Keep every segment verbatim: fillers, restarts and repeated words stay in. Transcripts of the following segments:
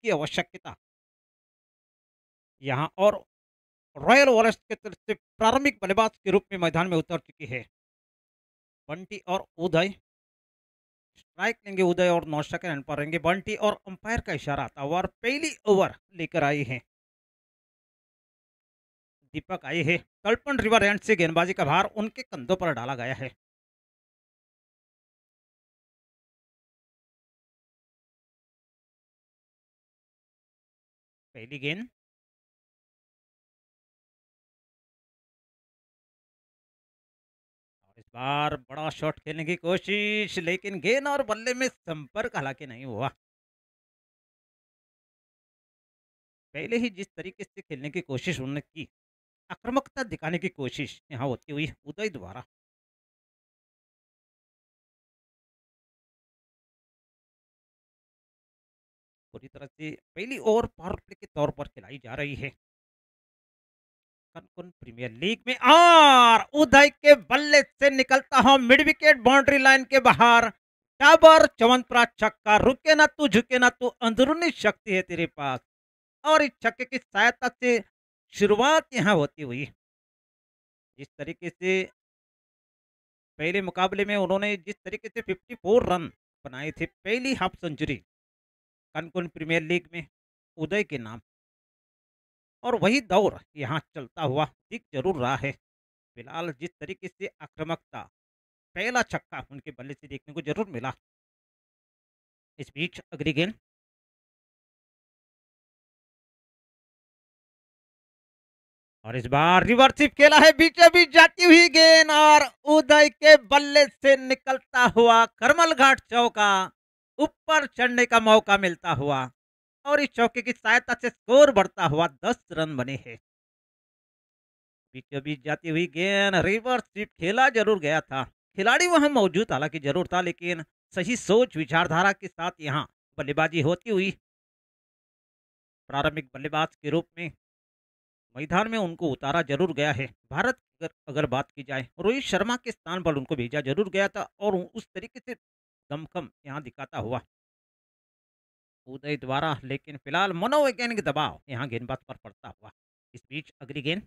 की आवश्यकता यहाँ और रॉयल वॉलेस की तरफ से प्रारंभिक बल्लेबाज के रूप में मैदान में उतर चुकी है। बंटी और उदय स्ट्राइक लेंगे, उदय और नौशा के रन पर रहेंगे बंटी और अंपायर का इशारा आता हुआ और पहली ओवर लेकर आई है दीपक आई है। तलपन रिवर एंड से गेंदबाजी का भार उनके कंधों पर डाला गया है। पहली गेंद और इस बार बड़ा शॉट खेलने की कोशिश, लेकिन गेंद और बल्ले में संपर्क हालांकि नहीं हुआ। पहले ही जिस तरीके से खेलने की कोशिश उन्होंने की, आक्रामकता दिखाने की कोशिश यहाँ होती हुई उदय द्वारा। पूरी तरह से पहली ओवर पावर प्ले के तौर पर खिलाई जा रही है कनकुन प्रीमियर लीग में और उदय के बल्ले से निकलता हो मिड विकेट बाउंड्री लाइन के बाहर। डाबर चवनप्राश छक्का, रुके ना तू झुके ना तू, अंदरूनी शक्ति है तेरे पास। और इस छक्के की सहायता से शुरुआत यहाँ होती हुई जिस तरीके से पहले मुकाबले में उन्होंने जिस तरीके से चौवन रन बनाए थे पहली half century Canacona premier league में उदय के नाम, और वही दौर यहाँ चलता हुआ दिख जरूर रहा है। फिलहाल जिस तरीके से आक्रामकता पहला छक्का उनके बल्ले से देखने को जरूर मिला। इस बीच अगली गेंद और इस बार रिवर्सिव खेला है, बीचे बीच जाती हुई गेंद और उदय के बल्ले से निकलता हुआ करमल घाट चौका, ऊपर चढ़ने का मौका मिलता हुआ और इस चौके की सहायता से स्कोर बढ़ता हुआ दस रन बने हैं। बीचों बीच जाती हुई गेंद, रिवर्सिव खेला जरूर गया था, खिलाड़ी वहां मौजूद हालांकि जरूर था, लेकिन सही सोच विचारधारा के साथ यहाँ बल्लेबाजी होती हुई प्रारंभिक बल्लेबाज के रूप में मैदान में उनको उतारा जरूर गया है। भारत अगर, अगर बात की जाए रोहित शर्मा के स्थान पर उनको भेजा जरूर गया था और उस तरीके से दमखम यहाँ दिखाता हुआ उदय द्वारा, लेकिन फिलहाल मनोवैज्ञानिक दबाव यहाँ गेंदबाज पर पड़ता हुआ। इस बीच अगली गेंद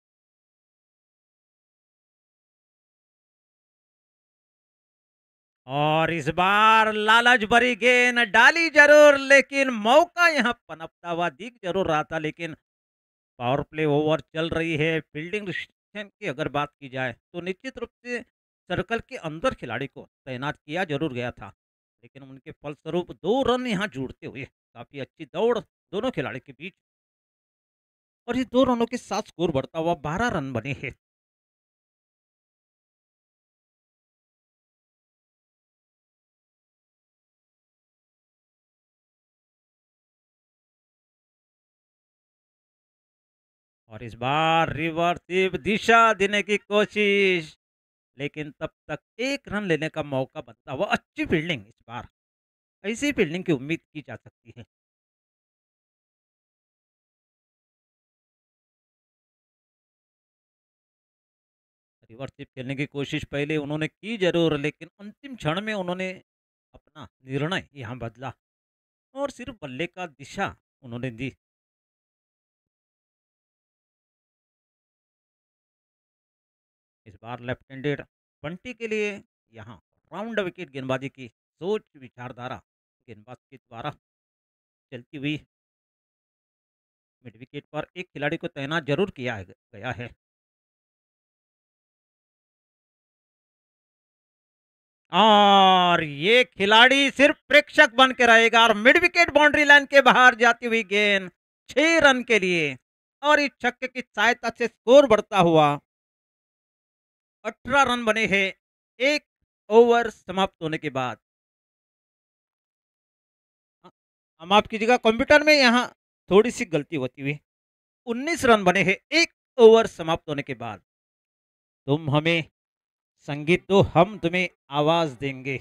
और इस बार लालच भरी गेंद डाली जरूर, लेकिन मौका यहाँ पनपता हुआ दिख जरूर रहा था, लेकिन पावर प्ले ओवर चल रही है। फील्डिंग रिस्ट्रिक्शन की अगर बात की जाए तो निश्चित रूप से सर्कल के अंदर खिलाड़ी को तैनात किया जरूर गया था, लेकिन उनके फलस्वरूप दो रन यहाँ जुड़ते हुए काफी अच्छी दौड़ दोनों खिलाड़ी के बीच, और ये दो रनों के साथ स्कोर बढ़ता हुआ बारह रन बने हैं। और इस बार रिवर्सिव दिशा देने की कोशिश, लेकिन तब तक एक रन लेने का मौका बनता हुआ अच्छी फील्डिंग। इस बार ऐसी फील्डिंग की उम्मीद की जा सकती है। रिवर्सिव खेलने की कोशिश पहले उन्होंने की जरूर, लेकिन अंतिम क्षण में उन्होंने अपना निर्णय यहाँ बदला और सिर्फ बल्ले का दिशा उन्होंने दी। इस बार लेफ्ट हैंडेड बंटी के लिए यहाँ राउंड विकेट गेंदबाजी की सोच विचारधारा गेंदबाज के द्वारा चलती हुई मिड विकेट पर एक खिलाड़ी को तैनात जरूर किया गया है। और ये खिलाड़ी सिर्फ प्रेक्षक बन के रहेगा और मिड विकेट बाउंड्री लाइन के बाहर जाती हुई गेंद छह रन के लिए, और इस छक्के की सहायता से स्कोर बढ़ता हुआ अठारह रन बने हैं एक ओवर समाप्त होने के बाद। हम माफ कीजिएगा, कंप्यूटर में यहाँ थोड़ी सी गलती होती हुई उन्नीस रन बने हैं एक ओवर समाप्त होने के बाद। तुम हमें संगीत दो, हम तुम्हें आवाज देंगे।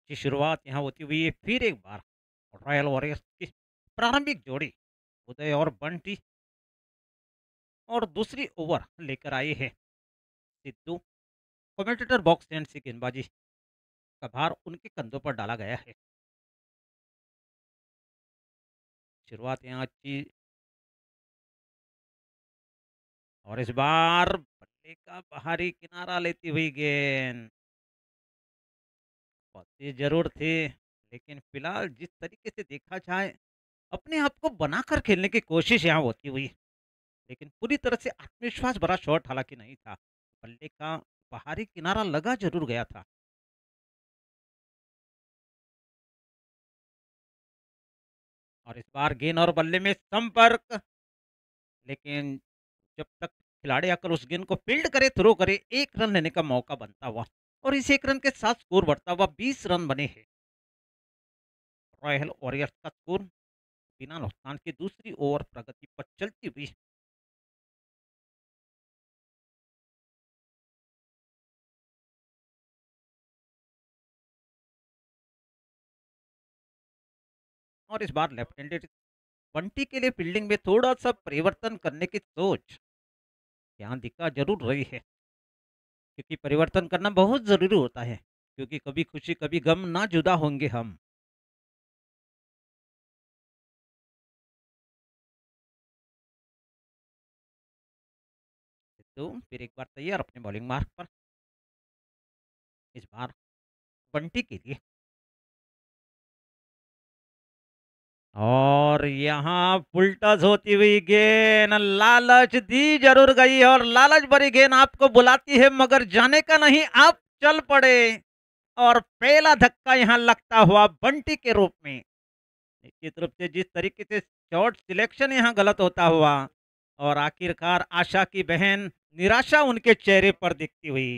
अच्छी शुरुआत यहाँ होती हुई है फिर एक बार रॉयल वॉरियर्स की प्रारंभिक जोड़ी उदय और बंटी और दूसरी ओवर लेकर आए हैं सिद्धू। कमेंटेटर बॉक्स एंड से गेंदबाजी का भार उनके कंधों पर डाला गया है। शुरुआत यहाँ अच्छी और इस बार बल्ले का बाहरी किनारा लेती हुई गेंद बहुत जरूर थे, लेकिन फिलहाल जिस तरीके से देखा जाए अपने आप को बनाकर खेलने की कोशिश यहाँ होती हुई, लेकिन पूरी तरह से आत्मविश्वास भरा शॉट हालांकि नहीं था। बल्ले का बाहरी किनारा लगा जरूर गया था। और इस बार गेंद और बल्ले में संपर्क, लेकिन जब तक खिलाड़ी आकर उस गेंद को फील्ड करे थ्रो करे एक रन लेने का मौका बनता हुआ और इस एक रन के साथ स्कोर बढ़ता हुआ बीस रन बने हैं। रॉयल वॉरियर्स का स्कोर बिना नुकसान की दूसरी ओवर प्रगति पर चलती हुई। और इस बार लेफ्ट हैंडेड बंटी के लिए फील्डिंग में थोड़ा सा परिवर्तन करने की सोच यहाँ दिखा जरूर रही है, क्योंकि परिवर्तन करना बहुत जरूरी होता है, क्योंकि कभी खुशी कभी गम ना जुदा होंगे हम। तो फिर एक बार तैयार अपने बॉलिंग मार्क पर, इस बार बंटी के लिए। और यहाँ फुलटस होती हुई गेंद लालच दी जरूर गई और लालच भरी गेंद आपको बुलाती है मगर जाने का नहीं, आप चल पड़े। और पहला धक्का यहाँ लगता हुआ बंटी के रूप में। निश्चित रूप से जिस तरीके से शॉट सिलेक्शन यहाँ गलत होता हुआ और आखिरकार आशा की बहन निराशा उनके चेहरे पर दिखती हुई।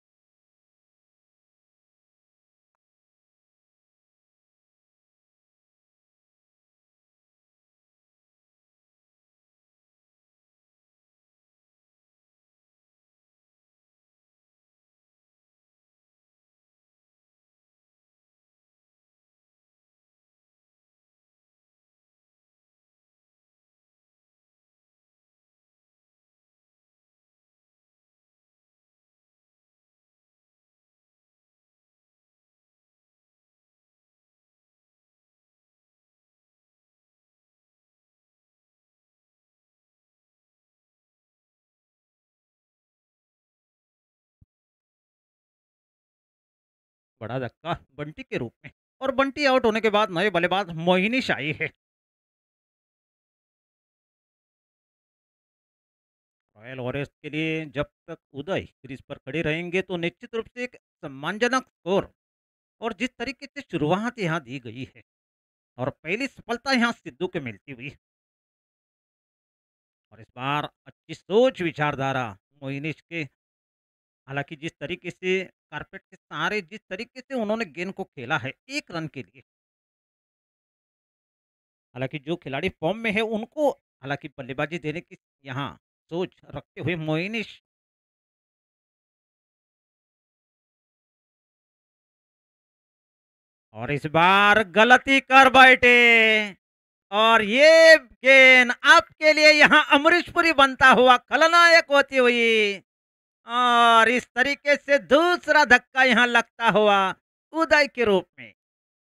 बड़ा धक्का बंटी के रूप में और बंटी आउट होने के बाद नए बल्लेबाज मोहिनी शाही है। रॉयल वॉरियर्स के लिए जब तक उदय क्रीज पर खड़े रहेंगे तो निश्चित रूप से एक सम्मानजनक स्कोर और जिस तरीके से शुरुआत यहाँ दी गई है और पहली सफलता यहाँ सिद्धू के मिलती हुई। और इस बार अच्छी सोच विचारधारा मोइनिश के, हालांकि जिस तरीके से कारपेट के सहारे जिस तरीके से उन्होंने गेंद को खेला है एक रन के लिए, हालांकि जो खिलाड़ी फॉर्म में है उनको हालांकि बल्लेबाजी देने की यहाँ सोच रखते हुए मोइनिश। और इस बार गलती कर बैठे और ये गेंद आपके लिए यहाँ अमरीशपुरी बनता हुआ खलनायक होती हुई और इस तरीके से दूसरा धक्का यहाँ लगता हुआ उदय के रूप में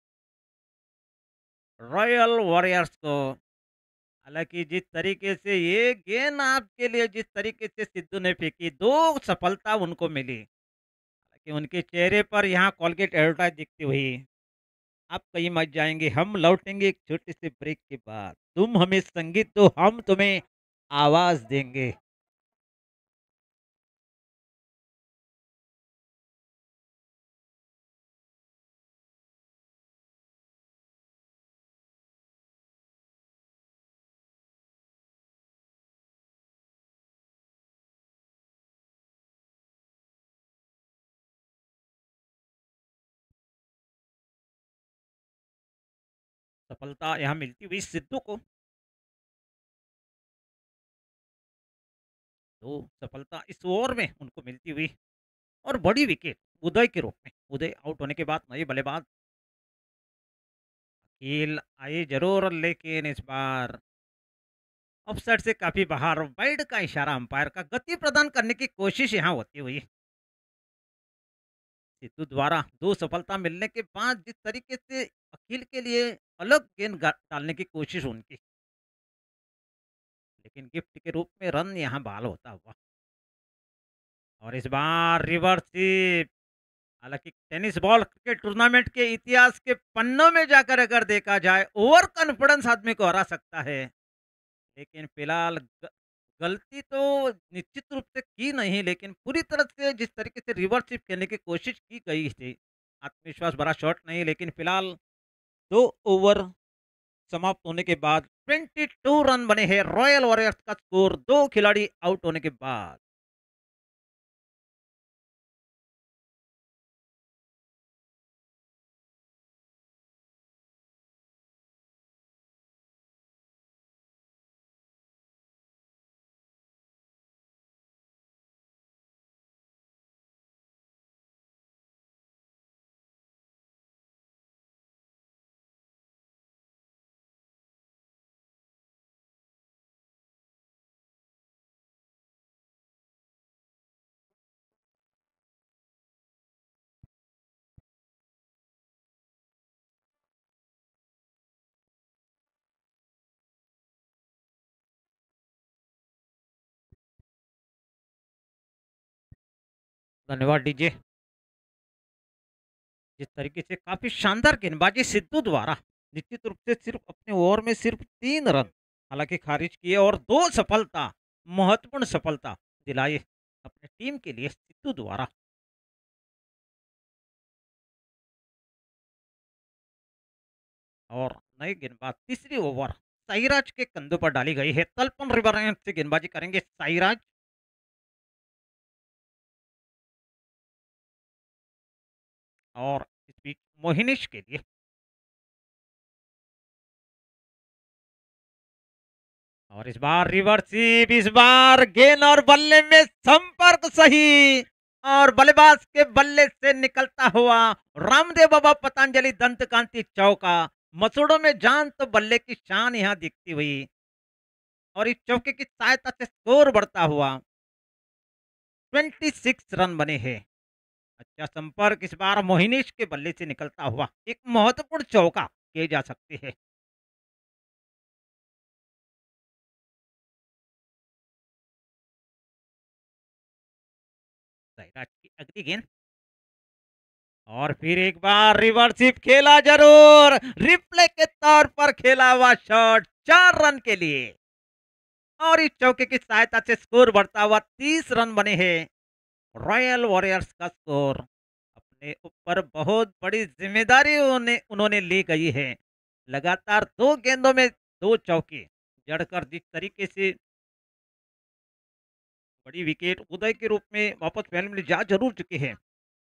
रॉयल वॉरियर्स को। हालांकि जिस तरीके से ये गेंद आपके लिए जिस तरीके से सिद्धू ने फेंकी दो सफलता उनको मिली, हालांकि उनके चेहरे पर यहाँ कॉलगेट एडवर्टाइज दिखती हुई। आप कहीं मत जाएंगे, हम लौटेंगे एक छोटे से ब्रेक के बाद, तुम हमें संगीत दो हम तुम्हें आवाज देंगे। सफलता यहाँ मिलती हुई सिद्धू को, तो सफलता इस ओवर में उनको मिलती हुई और बड़ी विकेट उदय के रूप में। उदय आउट होने के बाद नए बल्लेबाज खेल आई जरूर, लेकिन इस बार ऑफसाइड से काफी बाहर, वाइड का इशारा अंपायर का, गति प्रदान करने की कोशिश यहाँ होती हुई। सिद्धू द्वारा दो सफलता मिलने के बाद जिस तरीके से अखिल के लिए अलग गेंद गा- डालने की कोशिश उनकी, लेकिन गिफ्ट के रूप में रन यहाँ बहाल होता हुआ। और इस बार रिवर्सिव, हालांकि टेनिस बॉल क्रिकेट टूर्नामेंट के इतिहास के पन्नों में जाकर अगर देखा जाए, ओवर कॉन्फिडेंस आदमी को हरा सकता है, लेकिन फिलहाल ग- गलती तो निश्चित रूप से की नहीं, लेकिन पूरी तरह से जिस तरीके से रिवर्सिव खेलने की कोशिश की गई थी, आत्मविश्वास भरा शॉट नहीं, लेकिन फिलहाल दो ओवर समाप्त होने के बाद बाईस रन बने हैं रॉयल वॉरियर्स का स्कोर, दो खिलाड़ी आउट होने के बाद। धन्यवाद डीजे। जिस तरीके से काफी शानदार गेंदबाजी सिद्धू द्वारा, निश्चित रूप से सिर्फ अपने ओवर में सिर्फ तीन रन हालांकि खारिज किए और दो सफलता, महत्वपूर्ण सफलता दिलाई अपने टीम के लिए सिद्धू द्वारा। और नई गेंदबाज तीसरी ओवर साईराज के कंधों पर डाली गई है, तलपन रिवर से गेंदबाजी करेंगे साईराज। और इस बीच मोहिनीश के लिए, और इस बार रिवर्सिव, इस बार गेंद और बल्ले में संपर्क सही, और बल्लेबाज के बल्ले से निकलता हुआ रामदेव बाबा पतंजलि दंत कांति चौका, मसूड़ों में जान तो बल्ले की शान यहाँ दिखती हुई, और इस चौके की सहायता से स्कोर बढ़ता हुआ छब्बीस रन बने हैं। अच्छा संपर्क इस बार मोहिनीश के बल्ले से निकलता हुआ एक महत्वपूर्ण चौका किए जा सकते हैं। सैराज की अगली गेंद, और फिर एक बार रिवर्सिव खेला जरूर, रिप्ले के तौर पर खेला हुआ शॉट चार रन के लिए, और इस चौके की सहायता से स्कोर बढ़ता हुआ तीस रन बने हैं। रॉयल वॉरियर्स का स्कोर, अपने ऊपर बहुत बड़ी जिम्मेदारी उन्हें उन्होंने ली गई है, लगातार दो गेंदों में दो चौके जड़कर जिस तरीके से बड़ी विकेट उदय के रूप में वापस फैन में जा जरूर चुके हैं।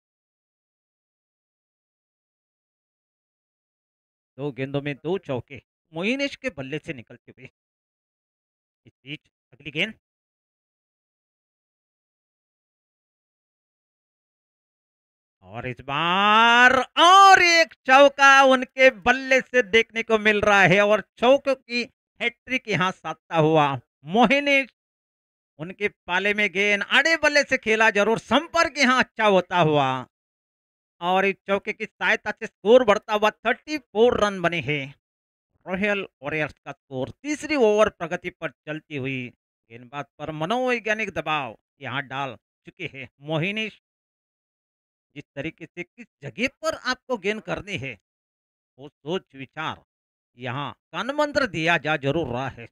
दो गेंदों में दो चौके मोइनेश के बल्ले से निकलते हुए। इस बीच अगली गेंद, और इस बार और एक चौका उनके बल्ले से देखने को मिल रहा है, और चौकों की हैट्रिक यहां साधता हुआ मोहिनीश, उनके पाले में गेंद आड़े बल्ले से खेला जरूर, संपर्क यहां अच्छा होता हुआ, और इस चौके की सहायता से स्कोर बढ़ता हुआ चौंतीस रन बने हैं। रॉयल वॉरियर्स का स्कोर तीसरी ओवर प्रगति पर चलती हुई, गेंदबाज पर मनोवैज्ञानिक दबाव यहां डाल चुके हैं मोहिनीश। जिस तरीके से किस जगह पर आपको गेंद करनी है, वो सोच विचार यहाँ कान मंत्र दिया जा जरूर रहा है।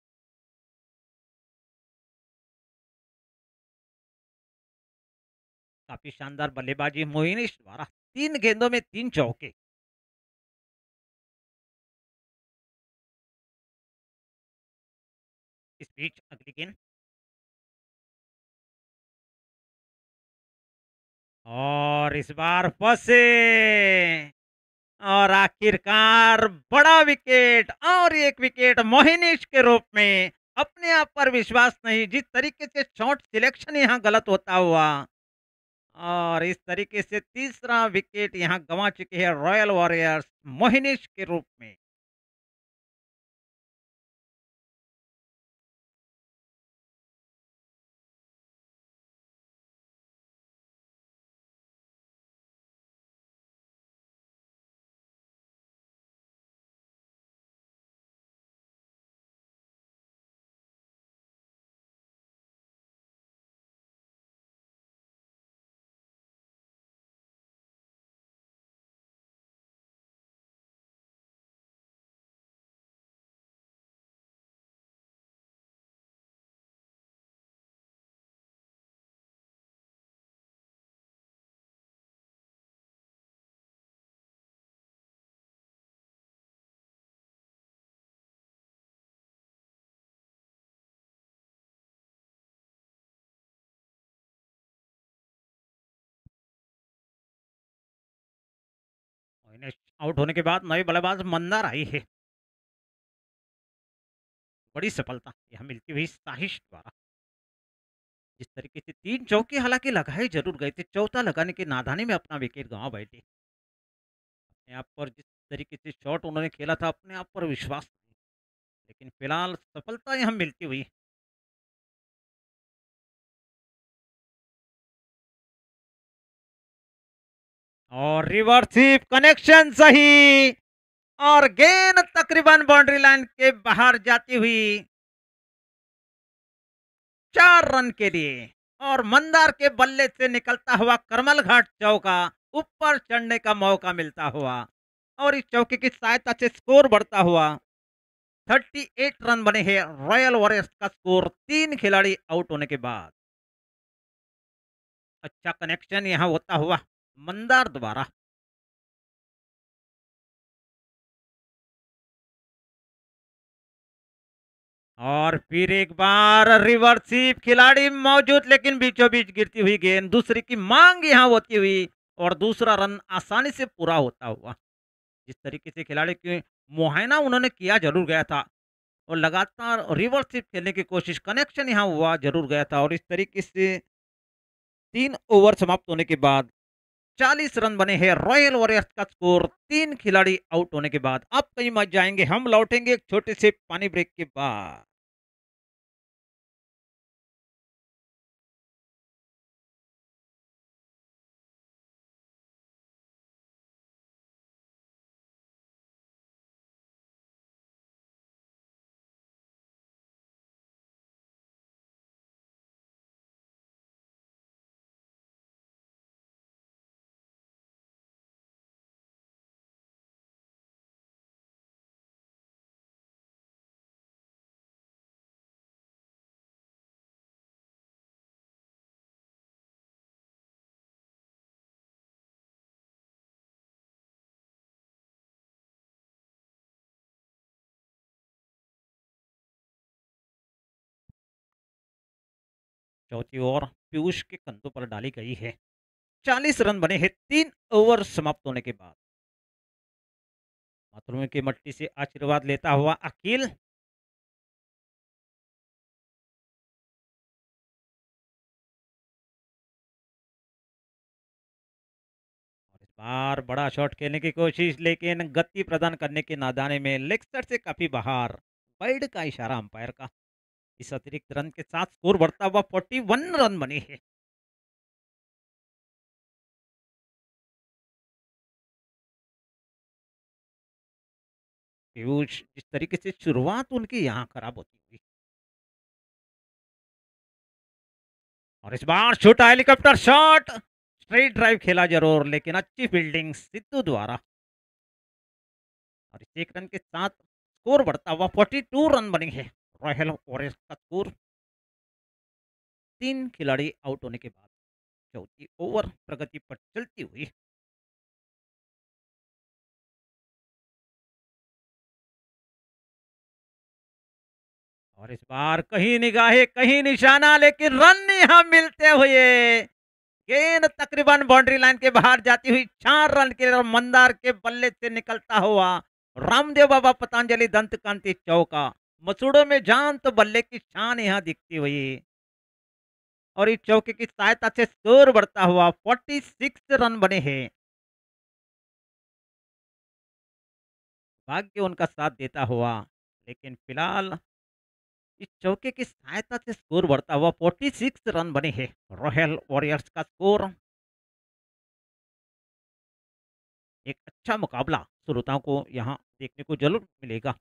काफी शानदार बल्लेबाजी मोइनिश द्वारा, तीन गेंदों में तीन चौके। इस बीच अगली गेंद, और इस बार फंसे, और आखिरकार बड़ा विकेट, और एक विकेट मोहिनीश के रूप में, अपने आप पर विश्वास नहीं, जिस तरीके से शॉट सिलेक्शन यहाँ गलत होता हुआ, और इस तरीके से तीसरा विकेट यहाँ गंवा चुकी है रॉयल वॉरियर्स मोहिनीश के रूप में। मोहिनीश आउट होने के बाद नए बल्लेबाज मंदार आई है। बड़ी सफलता यहाँ मिलती हुई साहिश द्वारा। जिस तरीके से तीन चौके हालांकि लगाए जरूर गए थे, चौथा लगाने की नादानी में अपना विकेट गंवा बैठे। अपने आप पर जिस तरीके से शॉट उन्होंने खेला था, अपने आप पर विश्वास, लेकिन फिलहाल सफलता यहाँ मिलती हुई। और रिवर्सिव कनेक्शन सही, और गेंद तकरीबन बाउंड्री लाइन के बाहर जाती हुई चार रन के लिए। और मंदार के बल्ले से निकलता हुआ करमल घाट चौका, ऊपर चढ़ने का मौका मिलता हुआ, और इस चौके की सहायता से स्कोर बढ़ता हुआ अड़तीस रन बने हैं रॉयल वॉरियर्स का स्कोर तीन खिलाड़ी आउट होने के बाद। अच्छा कनेक्शन यहां होता हुआ मंदार द्वारा। और फिर एक बार रिवर्सिव खिलाड़ी मौजूद, लेकिन बीचों बीच गिरती हुई गेंद, दूसरी की मांग यहां होती हुई, और दूसरा रन आसानी से पूरा होता हुआ। जिस तरीके से खिलाड़ी की मुआयना उन्होंने किया जरूर गया था, और लगातार रिवर्सिव खेलने की कोशिश, कनेक्शन यहां हुआ जरूर गया था। और इस तरीके से तीन ओवर समाप्त होने के बाद चालीस रन बने हैं रॉयल वॉरियर्स का स्कोर तीन खिलाड़ी आउट होने के बाद। अब कहीं मत जाएंगे, हम लौटेंगे एक छोटे से पानी ब्रेक के बाद। चौथी ओवर पीयूष के कंधों पर डाली गई है। चालीस रन बने हैं तीन ओवर समाप्त होने के बाद। मातृभूमि की मट्टी से आशीर्वाद लेता हुआ अकील, और इस बार बड़ा शॉट खेलने की कोशिश, लेकिन गति प्रदान करने के नादाने में लेग साइड से काफी बाहर। वाइड का इशारा अंपायर का। इस अतिरिक्त रन के साथ स्कोर बढ़ता हुआ इकतालीस रन बने हैं। पीयूष जिस तरीके से शुरुआत उनकी यहाँ खराब होती हुई, और इस बार छोटा हेलीकॉप्टर शॉट, स्ट्रेट ड्राइव खेला जरूर, लेकिन अच्छी फील्डिंग सिद्धू द्वारा। और इस एक रन के साथ स्कोर बढ़ता हुआ बयालीस रन बने हैं रॉयल वॉरियर्स का स्कोर तीन खिलाड़ी आउट होने के बाद। चौथी ओवर प्रगति पर चलती हुई। और इस बार कहीं निगाहें कहीं निशाना, लेकिन रन यहां मिलते हुए गेंद तकरीबन बाउंड्री लाइन के बाहर जाती हुई चार रन के लिए, मंदार के बल्ले से निकलता हुआ रामदेव बाबा पतंजलि दंत कांति चौका। मसूड़ों में जान तो बल्ले की शान यहां दिखती हुई। और इस चौके की सहायता से स्कोर बढ़ता हुआ छियालीस रन बने हैं। भाग्य उनका साथ देता हुआ, लेकिन फिलहाल इस चौके की सहायता से स्कोर बढ़ता हुआ छियालीस रन बने हैं। रॉयल वॉरियर्स का स्कोर। एक अच्छा मुकाबला श्रोताओं को यहाँ देखने को जरूर मिलेगा।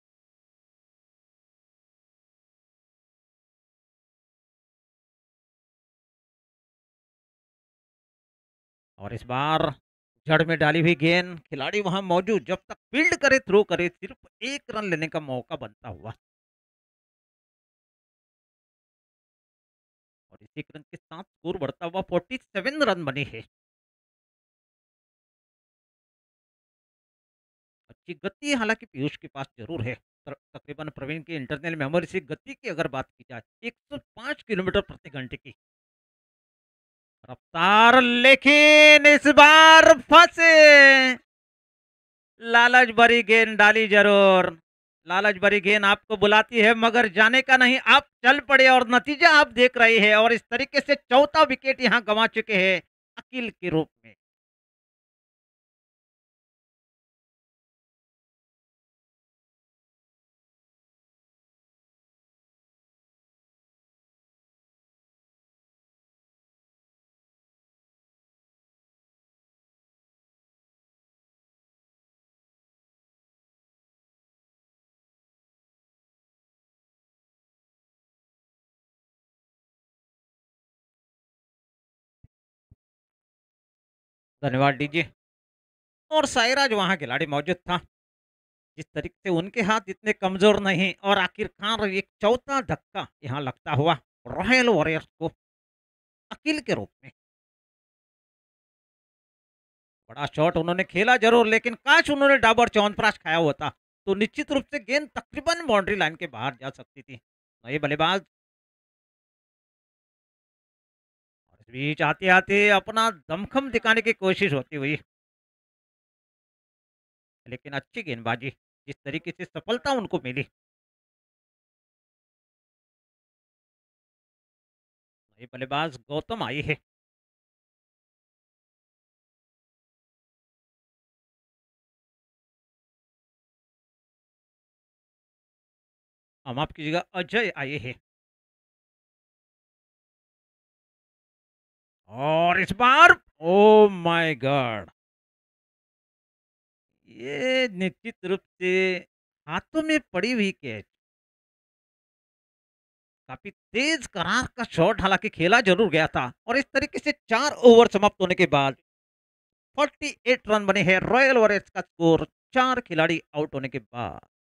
और इस बार जड़ में डाली हुई गेंद, खिलाड़ी वहां मौजूद, जब तक फील्ड करे थ्रो करे सिर्फ एक रन लेने का मौका बनता हुआ। और इसी रन के साथ स्कोर बढ़ता हुआ सैंतालीस रन बने हैं। अच्छी गति हालांकि पीयूष के पास जरूर है। तर- तकरीबन प्रवीण की इंटरनल मेमोरी से गति की अगर बात की जाए, एक सौ पाँच किलोमीटर प्रति घंटे की रफ्तार, लेकिन इस बार फंसे। लालच भरी गेंद डाली जरूर। लालच भरी गेंद आपको बुलाती है मगर जाने का नहीं, आप चल पड़े और नतीजा आप देख रहे हैं। और इस तरीके से चौथा विकेट यहां गंवा चुके हैं अकील के रूप में। धन्यवाद दीजिए। और साइराज वहां खिलाड़ी मौजूद था। जिस तरीके से उनके हाथ इतने कमजोर नहीं, और आखिरकार एक चौथा धक्का यहां लगता हुआ रॉयल वॉरियर्स को अकील के रूप में। बड़ा शॉट उन्होंने खेला जरूर, लेकिन काश उन्होंने डाबर च्यवनप्राश खाया होता तो निश्चित रूप से गेंद तकरीबन बाउंड्री लाइन के बाहर जा सकती थी। नए बल्लेबाज और इस बीच आते आते अपना दमखम दिखाने की कोशिश होती हुई, लेकिन अच्छी गेंदबाजी, जिस तरीके से सफलता उनको मिली। नए बल्लेबाज गौतम आई है। हम आपकी जगह अजय आए हैं। और इस बार ओ माय गॉड, ये निश्चित रूप से हाथों में पड़ी हुई कैच। काफी तेज करार का शॉट हालांकि खेला जरूर गया था। और इस तरीके से चार ओवर समाप्त होने के बाद अड़तालीस रन बने हैं। रॉयल वॉरियर्स का स्कोर चार खिलाड़ी आउट होने के बाद।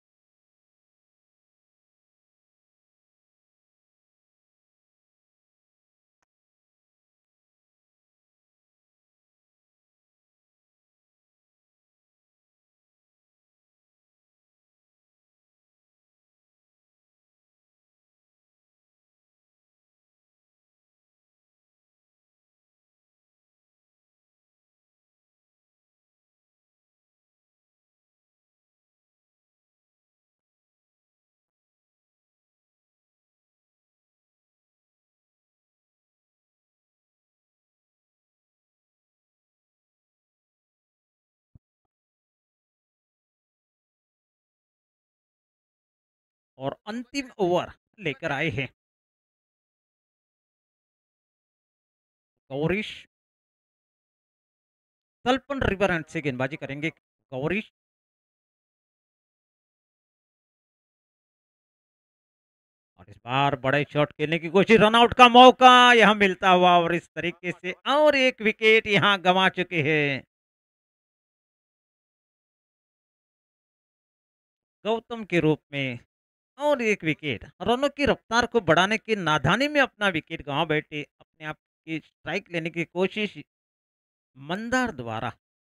और अंतिम ओवर लेकर आए हैं गौरीश। तलपन रिवर एंड से गेंदबाजी करेंगे गौरीश। और इस बार बड़े शॉट खेलने की कोशिश, रनआउट का मौका यहां मिलता हुआ, और इस तरीके से और एक विकेट यहां गंवा चुके हैं गौतम के रूप में। और एक विकेट, रनों की रफ्तार को बढ़ाने की नादानी में अपना विकेट गंवा बैठे। अपने आप की स्ट्राइक लेने की कोशिश मंदार द्वारा।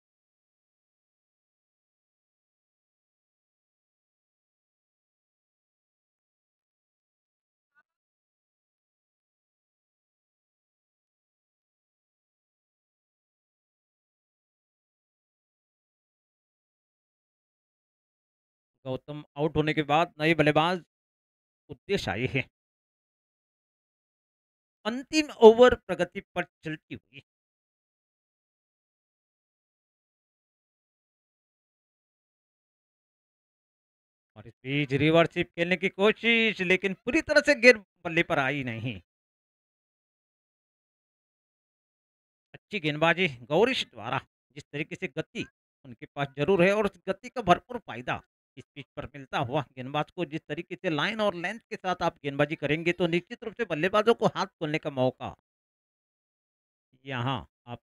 गौतम आउट होने के बाद नए बल्लेबाज उद्देश्य आए हैं। अंतिम ओवर प्रगति पर चलती हुई। और इस बीच रिवर्सिप खेलने की कोशिश, लेकिन पूरी तरह से गेंद बल्ले पर आई नहीं। अच्छी गेंदबाजी गौरीश द्वारा। जिस तरीके से गति उनके पास जरूर है और उस गति का भरपूर फायदा इस पिच पर मिलता हुआ गेंदबाज को, जिस तरीके से लाइन और लेंथ के साथ आप गेंदबाजी करेंगे तो निश्चित रूप से बल्लेबाजों को हाथ खोलने का मौका यहाँ आप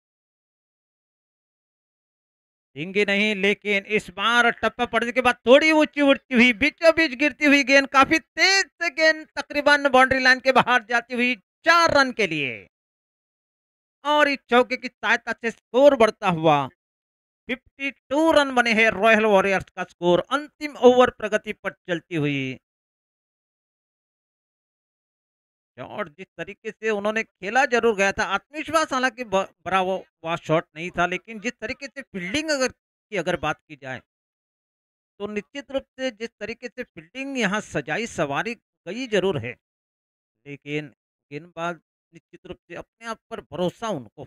देंगे नहीं। लेकिन इस बार टप्पा पड़ने के बाद थोड़ी ऊंची उड़ती हुई बीचों बीच गिरती हुई गेंद, काफी तेज से गेंद तकरीबन बाउंड्री लाइन के बाहर जाती हुई चार रन के लिए। और इस चौके की सहायता से स्कोर बढ़ता हुआ बावन रन बने हैं। रॉयल वॉरियर्स का स्कोर अंतिम ओवर प्रगति पर चलती हुई। और जिस तरीके से उन्होंने खेला जरूर गया था, आत्मविश्वास हालांकि ब- बड़ा वो वह शॉट नहीं था, लेकिन जिस तरीके से फील्डिंग अगर की अगर बात की जाए तो निश्चित रूप से जिस तरीके से फील्डिंग यहाँ सजाई सवारी गई जरूर है, लेकिन गेंदबाज निश्चित रूप से अपने आप पर भरोसा उनको।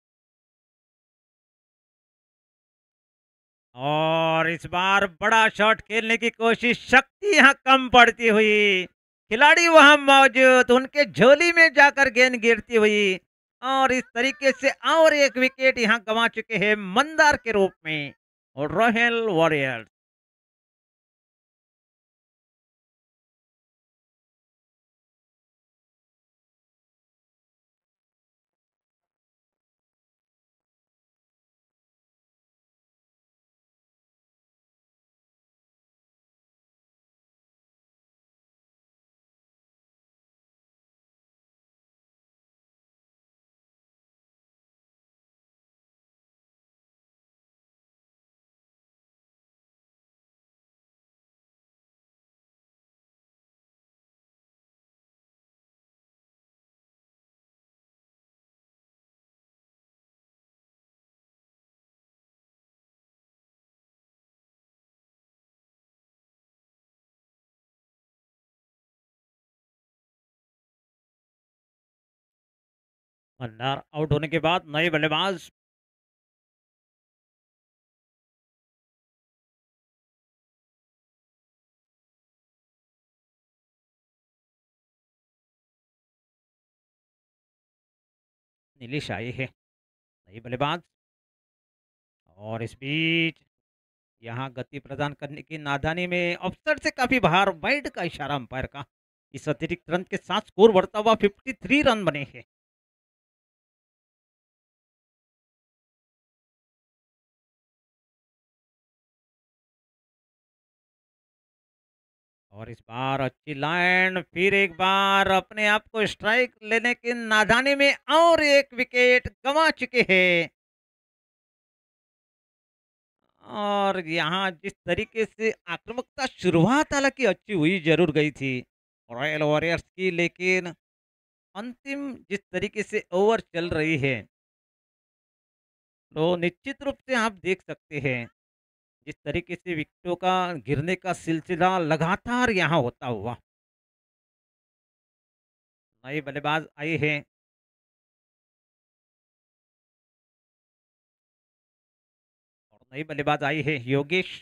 और इस बार बड़ा शॉट खेलने की कोशिश, शक्ति यहाँ कम पड़ती हुई। खिलाड़ी वहां मौजूद, उनके झोली में जाकर गेंद गिरती हुई। और इस तरीके से और एक विकेट यहाँ गंवा चुके हैं मंदार के रूप में और रॉयल वॉरियर्स। मंदार आउट होने के बाद नए बल्लेबाज नीलीश आए हैं, नए बल्लेबाज। और इस बीच यहाँ गति प्रदान करने की नादानी में अफसर से काफी बाहर वाइड का इशारा अंपायर का। इस अतिरिक्त रन के साथ स्कोर बढ़ता हुआ तिरेपन रन बने हैं। और इस बार अच्छी लाइन, फिर एक बार अपने आप को स्ट्राइक लेने की नादानी में और एक विकेट गंवा चुके हैं। और यहाँ जिस तरीके से आक्रामकता शुरुआत हालांकि अच्छी हुई जरूर गई थी रॉयल वॉरियर्स की, लेकिन अंतिम जिस तरीके से ओवर चल रही है तो निश्चित रूप से आप देख सकते हैं जिस तरीके से विकेटों का गिरने का सिलसिला लगातार यहाँ होता हुआ। नए बल्लेबाज आए हैं, और नई बल्लेबाज आई है योगेश।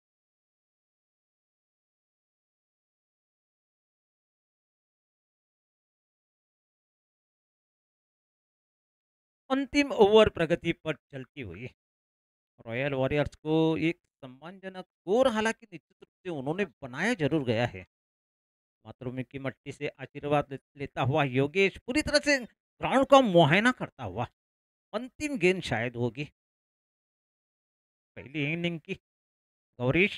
अंतिम ओवर प्रगति पर चलती हुई रॉयल वॉरियर्स को एक सम्मानजनक स्कोर हालांकि निश्चित रूप से उन्होंने बनाया जरूर गया है। मातृभूमि की मट्टी से आशीर्वाद ले- लेता हुआ योगेश पूरी तरह से ग्राउंड का मुआयना करता हुआ। अंतिम गेंद शायद होगी पहली इनिंग की। गौरीश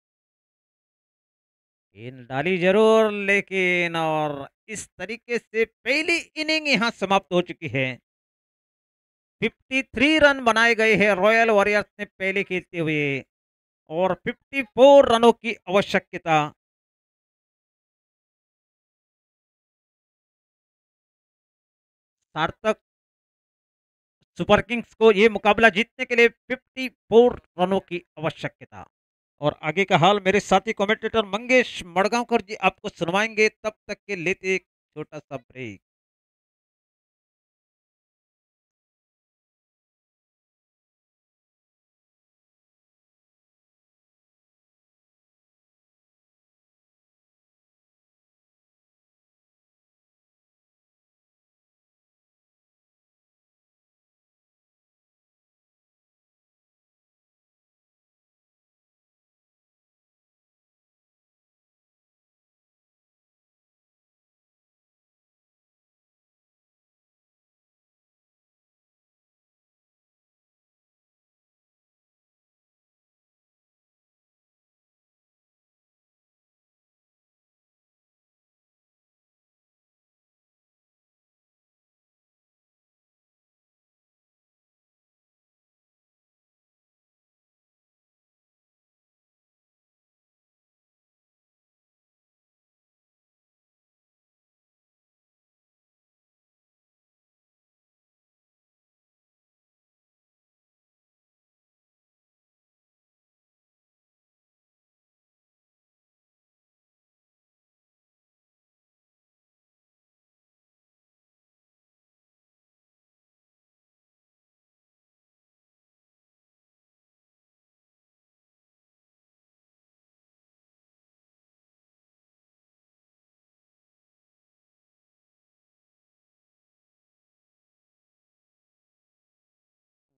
गेंद डाली जरूर, लेकिन और इस तरीके से पहली इनिंग यहाँ समाप्त हो चुकी है। तिरेपन रन बनाए गए हैं रॉयल वॉरियर्स ने पहले खेलते हुए, और चौवन रनों की आवश्यकता। सार्थक सुपर किंग्स को ये मुकाबला जीतने के लिए चौवन रनों की आवश्यकता। और आगे का हाल मेरे साथी कमेंटेटर मंगेश मड़गांवकर जी आपको सुनवाएंगे, तब तक के लेते एक छोटा सा ब्रेक।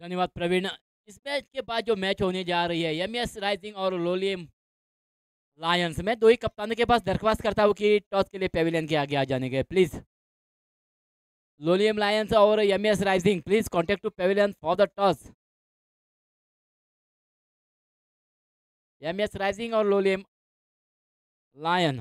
धन्यवाद प्रवीण। इस मैच के बाद जो मैच होने जा रही है एमएस राइजिंग और लोलियम लायंस, मैं दो ही कप्तानों के पास दरख्वास्त करता हूँ कि टॉस के लिए पेविलियन के आगे आ जाने के प्लीज। लोलियम लायंस और MS rising please contact to pavilion for the toss. MS rising और लोलियम लायन।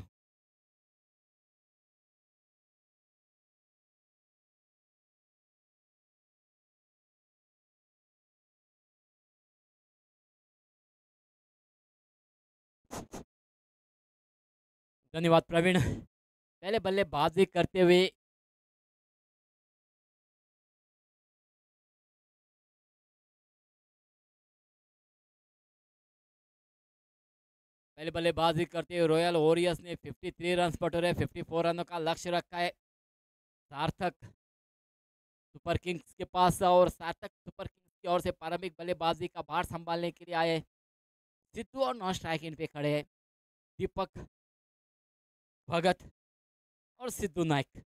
धन्यवाद प्रवीण। पहले बल्लेबाजी करते हुए पहले बल्लेबाजी करते हुए रॉयल वॉरियर्स ने तिरेपन रन बटोरे, चौवन रनों का लक्ष्य रखा है। सार्थक सुपर किंग्स के पास और सार्थक सुपर किंग्स की ओर से प्रारंभिक बल्लेबाजी का भार संभालने के लिए आए सिद्धू और नॉन स्ट्राइक इन पे खड़े हैं दीपक भगत और सिद्धू नाइक।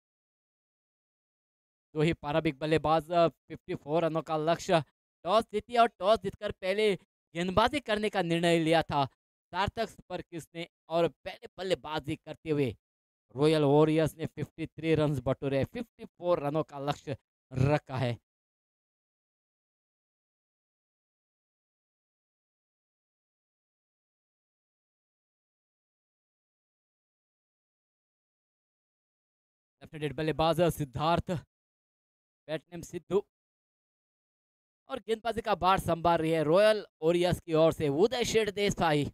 दो ही प्रारंभिक बल्लेबाज, चौवन रनों का लक्ष्य। टॉस जीती और टॉस जीतकर पहले गेंदबाजी करने का निर्णय लिया था सार्थक सुपर किंग्स ने और पहले बल्लेबाजी करते हुए रॉयल वॉरियर्स ने तिरेपन रन बटोरे, चौवन रनों का लक्ष्य रखा है। लेफ्ट बल्लेबाज सिद्धार्थ बैट्समैन सिद्धू और गेंदबाजी का भार संभाल रही है रॉयल वॉरियर्स की ओर से उदय शेठ देसाई।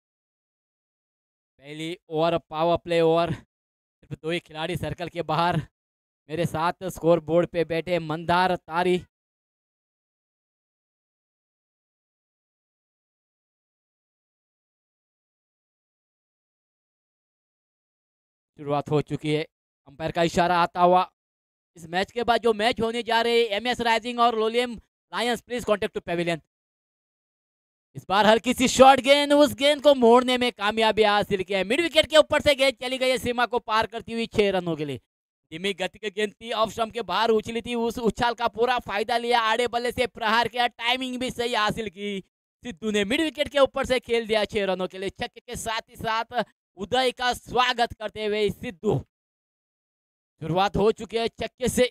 पहली ओवर पावर प्ले ओवर, सिर्फ दो ही खिलाड़ी सर्कल के बाहर। मेरे साथ स्कोर बोर्ड पे बैठे मंदार तारी। शुरुआत हो चुकी है, अंपायर का इशारा आता हुआ। इस मैच के बाद जो मैच होने जा रहे हैं एमएस राइजिंग और Loliem lions please contact to pavilion. इस बार हल्की सी शॉर्ट गेंद, उस गेंद को मोड़ने में कामयाबी हासिल किया है। मिड विकेट के ऊपर से गेंद चली गई है सीमा को पार करती हुई छह रनों के लिए। धीमी गति की गेंद थी, ऑफ स्टंप के बाहर उछली थी, उस उछाल का पूरा फायदा लिया, आड़े बल्ले से प्रहार किया, टाइमिंग भी सही हासिल की। सिद्धू ने मिड विकेट के ऊपर से खेल दिया छह रनों के लिए। छक्के के साथ ही साथ उदय का स्वागत करते हुए सिद्धू। शुरुआत हो चुकी है छक्के से।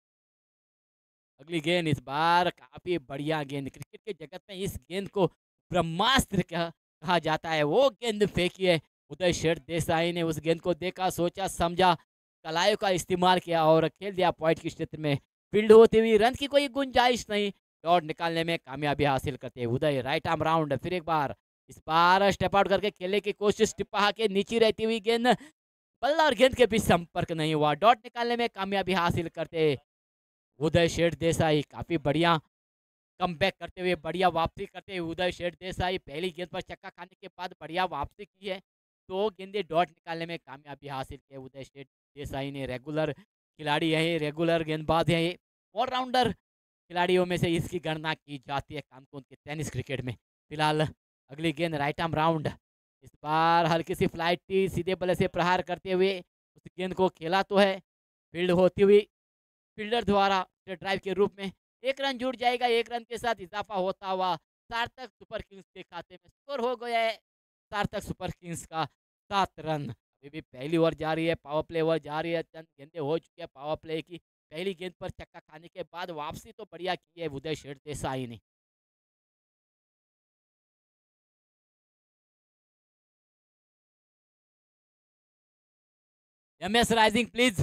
अगली गेंद इस बार काफी बढ़िया गेंद, क्रिकेट के जगत में इस गेंद को ब्रह्मास्त्र कहा, कहा जाता है। वो गेंद फेंकी है उदय शेठ देसाई ने, उस गेंद को देखा, सोचा, समझा, कलायों का इस्तेमाल किया और खेल दिया पॉइंट के क्षेत्र में। फील्ड होती हुई रन की कोई गुंजाइश नहीं, डॉट निकालने में कामयाबी हासिल करते उदय। राइट आर्म राउंड, फिर एक बार, इस बार स्टेप आउट करके खेलने की कोशिश, टिप्पा के नीचे रहती हुई गेंद, बल्ला और गेंद के बीच संपर्क नहीं हुआ, डॉट निकालने में कामयाबी हासिल करते उदय शेठ देसाई। काफी बढ़िया कमबैक करते हुए, बढ़िया वापसी करते हुए उदय शेठ देसाई। पहली गेंद पर छक्का खाने के बाद बढ़िया वापसी की है, तो गेंदे डॉट निकालने में कामयाबी हासिल की है उदय शेठ देसाई ने। रेगुलर खिलाड़ी है, रेगुलर गेंदबाज है, ऑलराउंडर खिलाड़ियों में से इसकी गणना की जाती है कानपुर के टेनिस क्रिकेट में। फिलहाल अगली गेंद राइट आर्म राउंड, इस बार हल्की सी फ्लाइट थी, सीधे बल्ले से प्रहार करते हुए उस गेंद को खेला तो है, फील्ड होती हुई फील्डर द्वारा ड्राइव के रूप में एक रन जुड़ जाएगा। एक रन के साथ इजाफा होता हुआ सार्थक सुपर किंग्स के खाते में स्कोर हो गया है सार्थक सुपर किंग्स का सात रन। अभी भी पहली ओवर जारी है, पावर प्ले ओवर जारी है, चंद गेंदें हो चुकी है पावर प्ले की। पहली गेंद पर छक्का खाने के बाद वापसी तो बढ़िया की है उदय शेठ देसाई ने। MS rising please,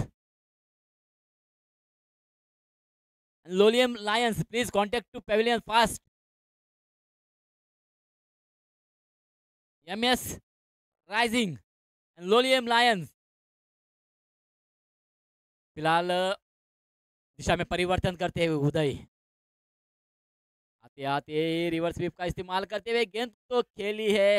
Loliem lions please contact to pavilion fast. MS rising and Loliem lions. फिलहाल दिशा में परिवर्तन करते हुए उदय आते आते रिवर्स स्वीप का इस्तेमाल करते हुए गेंद तो खेली है,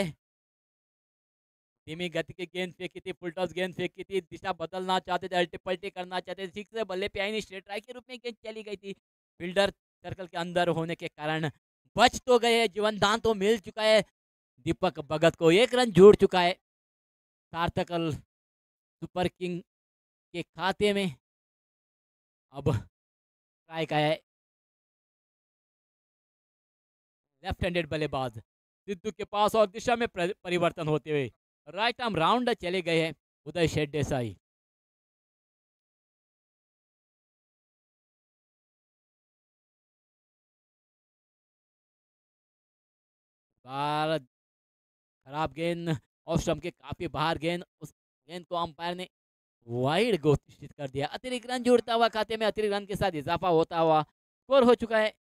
धीमी गति की गेंद फेंकी थी, फुल टॉस गेंद फेंकी थी, दिशा बदलना चाहते थे, अल्टी पल्टी करना चाहते थे, ठीक से बल्ले पे आई नहीं, स्ट्रेट ड्राइव के रूप में गेंद चली गई थी। फील्डर सर्कल के अंदर होने के कारण बच तो गए, जीवन दान तो मिल चुका है दीपक भगत को, एक रन जुड़ चुका है सार्थक सुपर किंग के खाते में। अब ट्राई का है लेफ्ट हैंडेड बल्लेबाज सिद्धू के पास और दिशा में प्र- परिवर्तन होते हुए राइट आर्म राउंड चले गए हैं उदय शेठ देसाई। बार खराब गेंद ऑफ स्टंप के काफी बाहर गेंद, उस गेंद को अंपायर ने वाइड घोषित कर दिया। अतिरिक्त रन जुड़ता हुआ खाते में, अतिरिक्त रन के साथ इजाफा होता हुआ स्कोर हो चुका है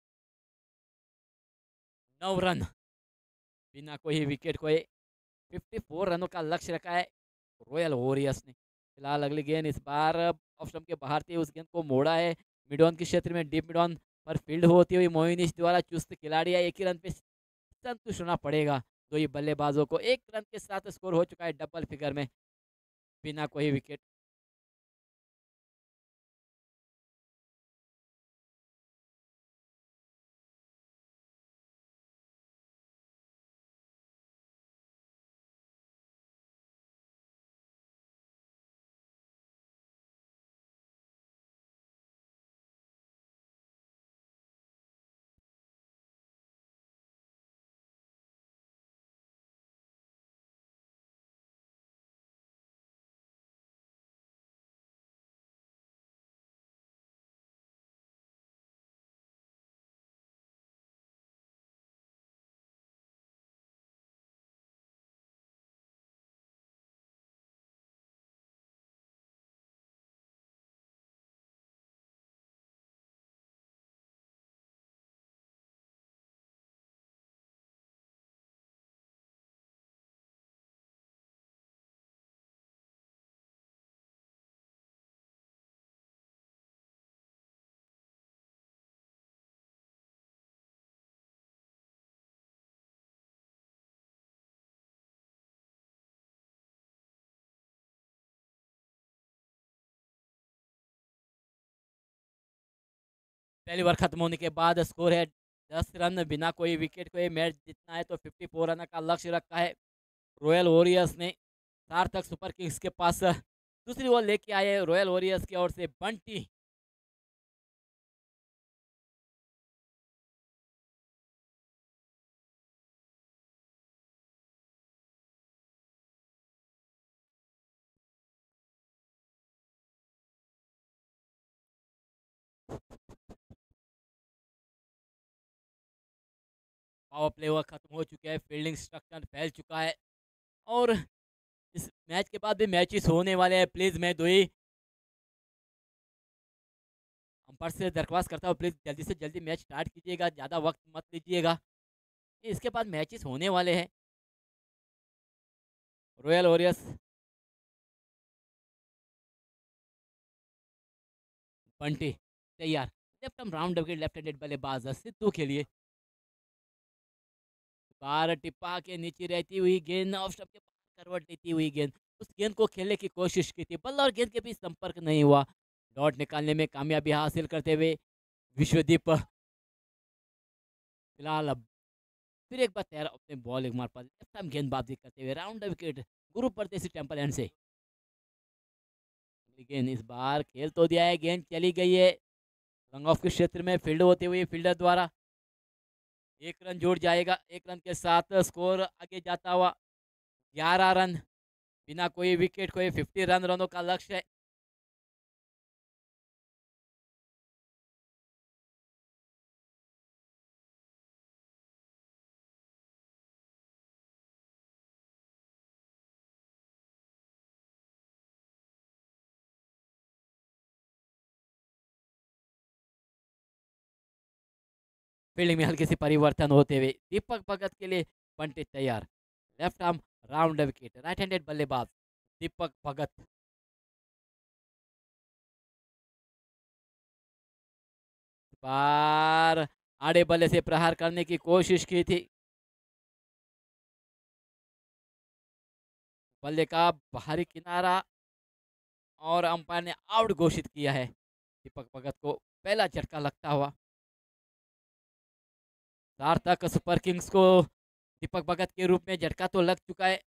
नौ रन बिना कोई विकेट खोए। चौवन रनों का लक्ष्य रखा है रॉयल वॉरियर्स ने। फिलहाल अगली गेंद इस बार ऑफ स्टंप के बाहर थी, उस गेंद को मोड़ा है मिड ऑन के क्षेत्र में, डीप मिड ऑन पर फील्ड होती हुई मोइनिश द्वारा चुस्त खिलाड़ी है। एक ही रन पे संतुष्ट होना पड़ेगा दो ही बल्लेबाजों को। एक रन के साथ स्कोर हो चुका है डबल फिगर में बिना कोई विकेट। पहली ओवर खत्म होने के बाद स्कोर है दस रन बिना कोई विकेट को। ये मैच जीतना है तो चौवन रन का लक्ष्य रखा है रॉयल वॉरियर्स ने। सार्थक सुपर किंग्स के पास दूसरी ओवर लेके आए रॉयल वॉरियर्स की ओर से बंटी। पावर प्ले ओवर खत्म हो चुका है, फील्डिंग स्ट्रक्चर फैल चुका है और इस मैच के बाद भी मैचेस होने वाले हैं। प्लीज मैं दो ही अंपायर से दरख्वास्त करता हूँ, प्लीज जल्दी से जल्दी मैच स्टार्ट कीजिएगा, ज़्यादा वक्त मत लीजिएगा। इसके बाद मैचेस होने वाले हैं। रॉयल वॉरियर्स बंटी तैयार, left arm round wicket left handed बल्लेबाज सिद्धू के लिए। बार टिप्पा के नीचे रहती हुई गेंद ऑफ स्टंप के पास करवट लेती हुई गेंद, उस गेंद को खेलने की कोशिश की थी, बल्ला और गेंद के बीच संपर्क नहीं हुआ। डॉट निकालने में कामयाबी हासिल करते हुए विश्वदीप फिलहाल अब फिर एक बार तैयार अपने बॉलिंग मार पर लेफ्ट आर्म गेंदबाजी करते हुए राउंड विकेट गुरु परदेसी टेम्पल एंड से। गेंद इस बार खेल तो दिया है, गेंद चली गई है रंग ऑफ के क्षेत्र में, फील्ड होते हुए फील्डर द्वारा एक रन जुड़ जाएगा। एक रन के साथ स्कोर आगे जाता हुआ ग्यारह रन बिना कोई विकेट खोए। फिफ्टी रन रनों का लक्ष्य है। फील्डिंग में हल्के से परिवर्तन होते हुए दीपक भगत के लिए पंडित तैयार, left arm round wicket right handed बल्लेबाज दीपक भगत। बार आड़े बल्ले से प्रहार करने की कोशिश की थी, बल्ले का बाहरी किनारा और अंपायर ने आउट घोषित किया है। दीपक भगत को पहला झटका लगता हुआ। सार्थक सुपर किंग्स को दीपक भगत के रूप में झटका तो लग चुका है।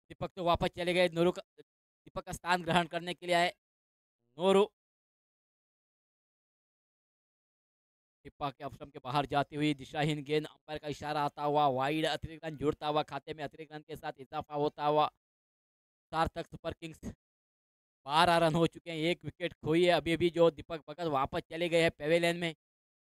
दीपक तो वापस चले गए, नोरू का दीपक का स्थान ग्रहण करने के लिए आए नोरू। दीपक के ऑप्शन के बाहर जाती हुई दिशाहीन गेंद, अंपायर का इशारा आता हुआ वाइड, अतिरिक्त रन जुड़ता हुआ, खाते में अतिरिक्त रन के साथ इजाफा होता हुआ। सार्थक सुपर किंग्स बारह रन हो चुके हैं, एक विकेट खोई है अभी भी, जो दीपक भगत वापस चले गए हैं पेवेलियन में।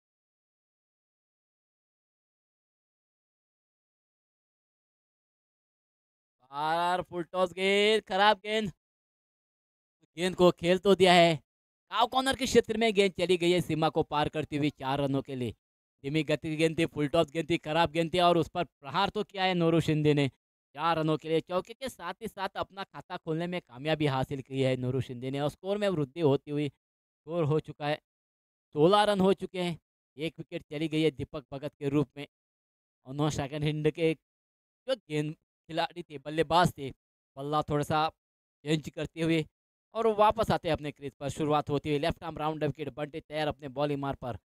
बार फुल टॉस गेंद, खराब गेंद, गेंद को खेल तो दिया है। काव कॉर्नर के क्षेत्र में गेंद चली गई है सीमा को पार करती हुई चार रनों के लिए। धीमी गति की गेंद थी, फुल टॉस गेंद थी, खराब गेंद थी और उस पर प्रहार तो किया है नोरू शिंदे ने। चार रनों के लिए चौके के साथ ही साथ अपना खाता खोलने में कामयाबी हासिल की है नोरू शिंदे ने और स्कोर में वृद्धि होती हुई स्कोर हो चुका है सोलह रन हो चुके हैं। एक विकेट चली गई है दीपक भगत के रूप में। और नौ सेकंड हिंड के जो गेंद खिलाड़ी थे, बल्लेबाज थे, बल्ला थोड़ा सा चेंज करते हुए और वापस आते हैं अपने क्रीज पर। शुरुआत होती हुई left arm round wicket, Bunty तैयार अपने बॉलिंग मार पर।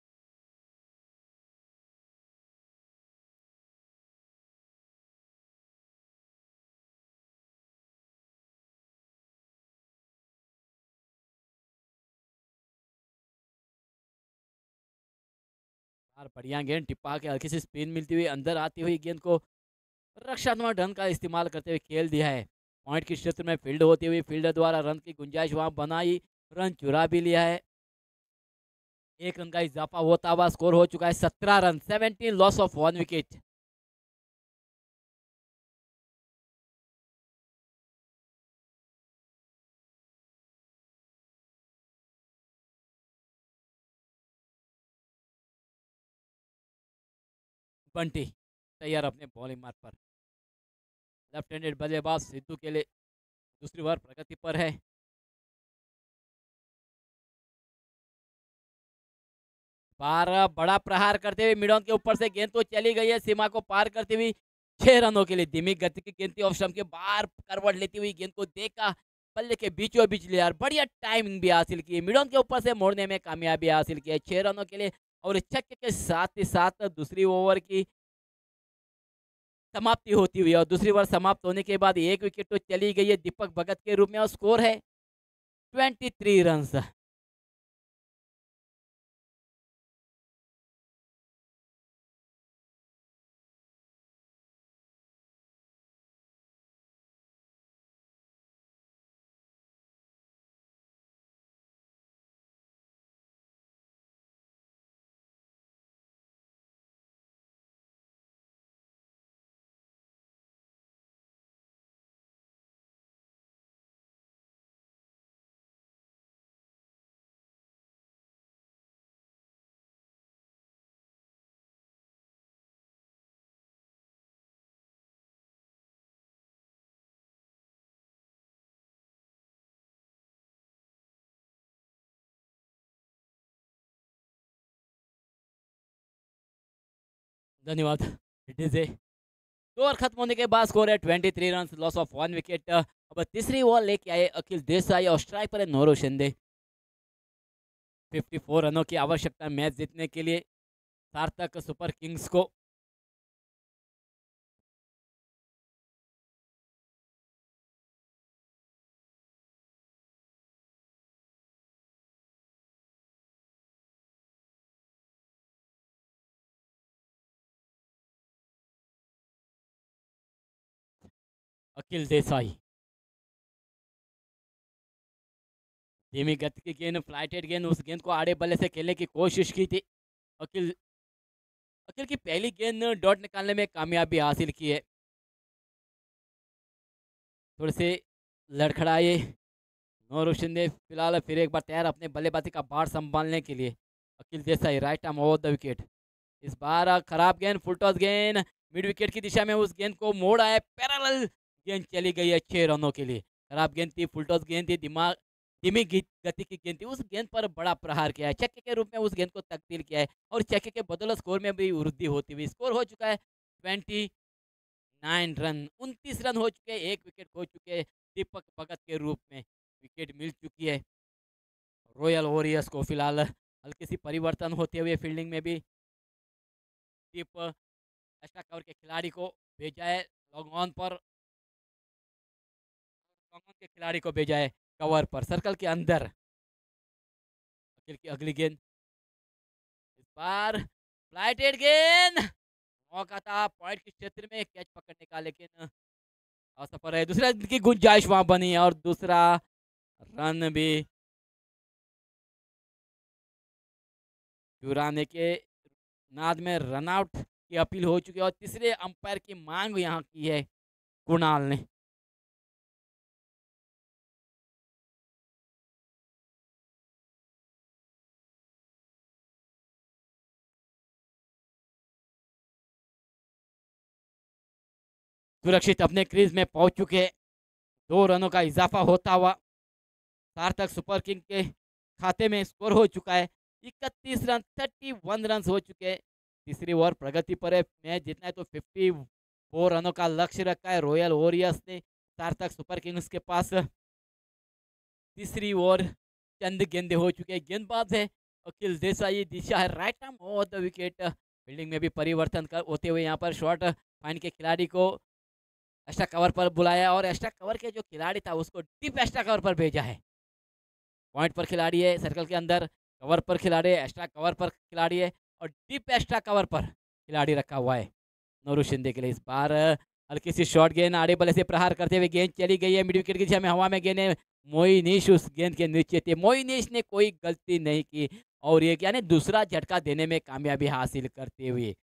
यार बढ़िया गेंद, टिप्पा के हल्की सी स्पिन मिलती हुई अंदर आती हुई गेंद को रक्षात्मक ढंग का इस्तेमाल करते हुए खेल दिया है। पॉइंट के क्षेत्र में फील्ड होती हुई फील्डर द्वारा रन की गुंजाइश वहां बनाई, रन चुरा भी लिया है। एक रन का इजाफा होता हुआ स्कोर हो चुका है सत्रह run, seventeen loss of one wicket. Bunty तैयार अपने बॉलिंग मार्ग पर। लेफ्ट हैंडेड बल्लेबाज सिद्धू के लिए दूसरी ओवर प्रगति पर है। बारह बड़ा प्रहार करते हुए मिडॉन के ऊपर से गेंद तो चली गई है सीमा को पार करती हुई छह रनों के लिए। धीमी गति की गेंद थी, ऑफ स्टंप के बाहर करवट लेती हुई गेंद को देखा, बल्ले के बीचों बीच लिया, बढ़िया टाइमिंग भी हासिल की, मिडॉन के ऊपर से मोड़ने में कामयाबी हासिल की है छह रनों के लिए। और इस छक्के के साथ ही साथ दूसरी ओवर की समाप्ति होती हुई और दूसरी ओवर समाप्त होने के बाद एक विकेट तो चली गई है दीपक भगत के रूप में और स्कोर है ट्वेंटी थ्री रन। धन्यवाद डीजे। दो ओवर खत्म होने के बाद स्कोर है twenty three run, loss of one wicket. अब तीसरी ओवर लेके आए अखिल देसाई और स्ट्राइक पर है नोरू शिंदे। चौवन रनों की आवश्यकता मैच जीतने के लिए सार्थक सुपर किंग्स को। अखिल देसाई धीमी गति की गेंद, फ्लाइटेड गेंद, उस गेंद को आड़े बल्ले से खेलने की कोशिश की थी। अखिल अखिल की पहली गेंद डॉट निकालने में कामयाबी हासिल की है। थोड़े से लड़खड़ाए नौरू शिंदे फिलहाल फिर एक बार तैयार अपने बल्लेबाजी का भार संभालने के लिए। Akhil Desai right arm over the wicket. इस बार खराब गेंद, फुल टॉस गेंद, मिड विकेट की दिशा में उस गेंद को मोड़ा है, पैरेलल गेंद चली गई है छह रनों के लिए। खराब गेंद थी, फुल टॉस गेंद थी, दिमाग धीमी गी- गति की गेंद थी, उस गेंद पर बड़ा प्रहार किया है, छक्के के रूप में उस गेंद को तब्दील किया है और छक्के के बदौलत स्कोर में भी वृद्धि होती हुई स्कोर हो चुका है ट्वेंटी नाइन रन। उनतीस रन हो चुके हैं, एक विकेट खो चुके हैं दीपक भगत के रूप में। विकेट मिल चुकी है रॉयल वॉरियर्स को। फिलहाल हल्की सी परिवर्तन होते हुए फील्डिंग में भी दीप एक्स्ट्रा कवर के खिलाड़ी को भेजा है लॉन्ग ऑन पर। लॉन्ग के खिलाड़ी को भेजा है कवर पर सर्कल के अंदर। अखिल की अगली गेंद, इस बार फ्लाइटेड गेंद, मौका था पॉइंट के क्षेत्र में कैच पकड़ने का, लेकिन असफल है। दूसरा की गुंजाइश वहां बनी है और दूसरा रन भी चुराने के नाद में रन आउट की अपील हो चुकी है और तीसरे अंपायर की मांग यहाँ की है कुणाल ने। सुरक्षित अपने क्रीज में पहुंच चुके हैं। दो रनों का इजाफा होता हुआ सार्थक सुपर किंग के खाते में स्कोर हो चुका है इकतीस रन, इकतीस रन हो चुके हैं। तीसरी ओवर प्रगति पर है, मैच जीतना है तो चौवन रनों का लक्ष्य रखा है रॉयल वॉरियर्स ने सार्थक सुपर किंग्स के पास। तीसरी ओवर चंद गेंदे हो चुके हैं, गेंदबाज है अखिल देसाई, दिशा है right arm over the wicket. Fielding में भी परिवर्तन कर होते हुए यहाँ पर शॉर्ट फाइन के खिलाड़ी को एक्स्ट्रा कवर पर बुलाया और एक्स्ट्रा कवर के जो खिलाड़ी था उसको डीप एक्स्ट्रा कवर पर भेजा है। पॉइंट पर खिलाड़ी है सर्कल के अंदर, कवर पर खिलाड़ी है, एक्स्ट्रा कवर पर खिलाड़ी है और डीप एक्स्ट्रा कवर पर खिलाड़ी रखा हुआ है नोरू शिंदे के लिए। इस बार हल्की सी शॉर्ट गेंद आड़े बल्ले से प्रहार करते हुए गेंद चली गई है मिड विकेट की दिशा में, हवा में गेंद है। मोइनीश उस गेंद के नीचे थे, मोइनीश ने कोई गलती नहीं की और ये यानी दूसरा झटका देने में कामयाबी हासिल करते हुए।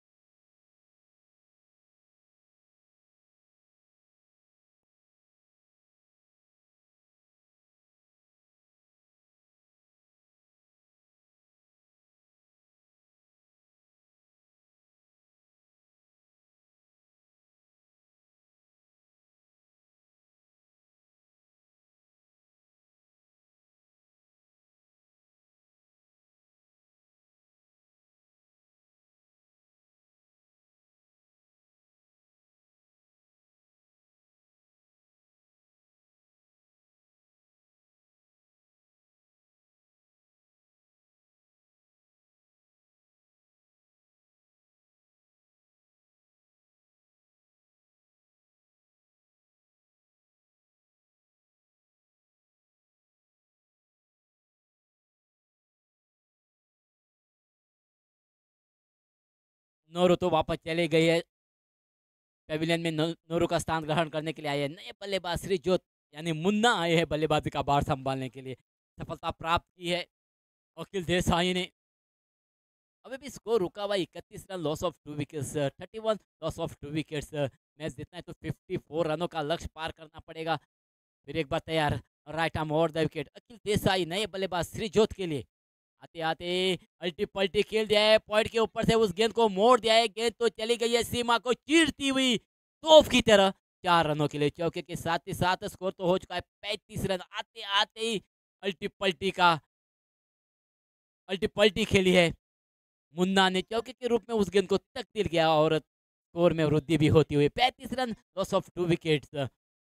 नोरू तो वापस चले गई है पेविलियन में, नो- नोरू का स्थान ग्रहण करने के लिए आए हैं नए बल्लेबाज श्रीजोत यानी मुन्ना आए हैं बल्लेबाजी का भार संभालने के लिए। सफलता प्राप्त की है अखिल देसाई ने। अभी भी स्कोर रुका हुआ इकतीस run, loss of two wickets, thirty one loss of two wickets. Match जीतना है तो चौवन रनों का लक्ष्य पार करना पड़ेगा। फिर एक बार तैयार, right arm over the wicket, Akhil Desai नए बल्लेबाज श्रीजोत के लिए। आते आते अल्टी पल्टी खेल दिया है, पॉइंट के ऊपर से उस गेंद को मोड़ दिया है, गेंद तो चली गई है सीमा को चीरती हुई तोफ की तरह। चार रनों के लिए चौके के साथ ही साथ स्कोर तो हो चुका है पैंतीस रन। आते आते ही अल्टी पल्टी का अल्टी पल्टी खेली है मुन्ना ने, चौके के रूप में उस गेंद को तकदीर किया और स्कोर में वृद्धि भी होती हुई पैंतीस run, loss of two wickets.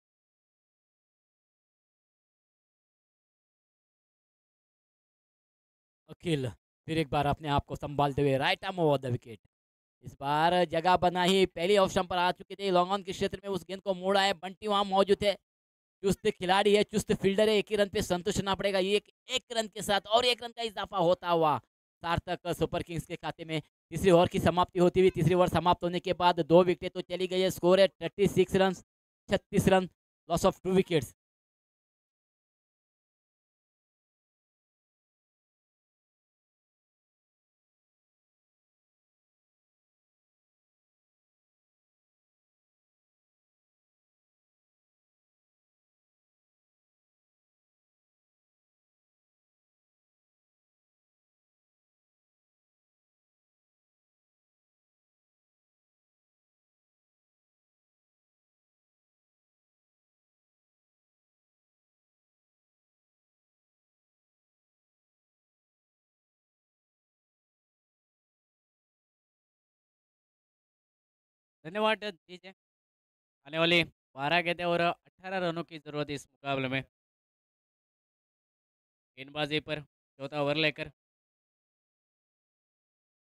Akhil फिर एक बार अपने आप को संभालते हुए right arm over the wicket. इस बार जगह बनाई, पहली ऑप्शन पर आ चुके थे लॉन्ग ऑन के क्षेत्र में, उस गेंद को मोड़ा है, बंटी वहां मौजूद है, चुस्त खिलाड़ी है, चुस्त फील्डर है, एक ही रन पे संतुष्ट होना पड़ेगा। ये एक, एक रन के साथ और एक रन का इजाफा होता हुआ सार्थक सुपर किंग्स के खाते में तीसरी ओवर की समाप्ति होती हुई। तीसरी ओवर समाप्त होने के बाद दो विकेट तो चली गई है, स्कोर है थर्टी सिक्स रन, छत्तीस run, loss of two wickets. धन्यवाद दीजिए। आने वाली बारह गेंदें और अठारह रनों की जरूरत है इस मुकाबले में। गेंदबाजी पर चौथा ओवर लेकर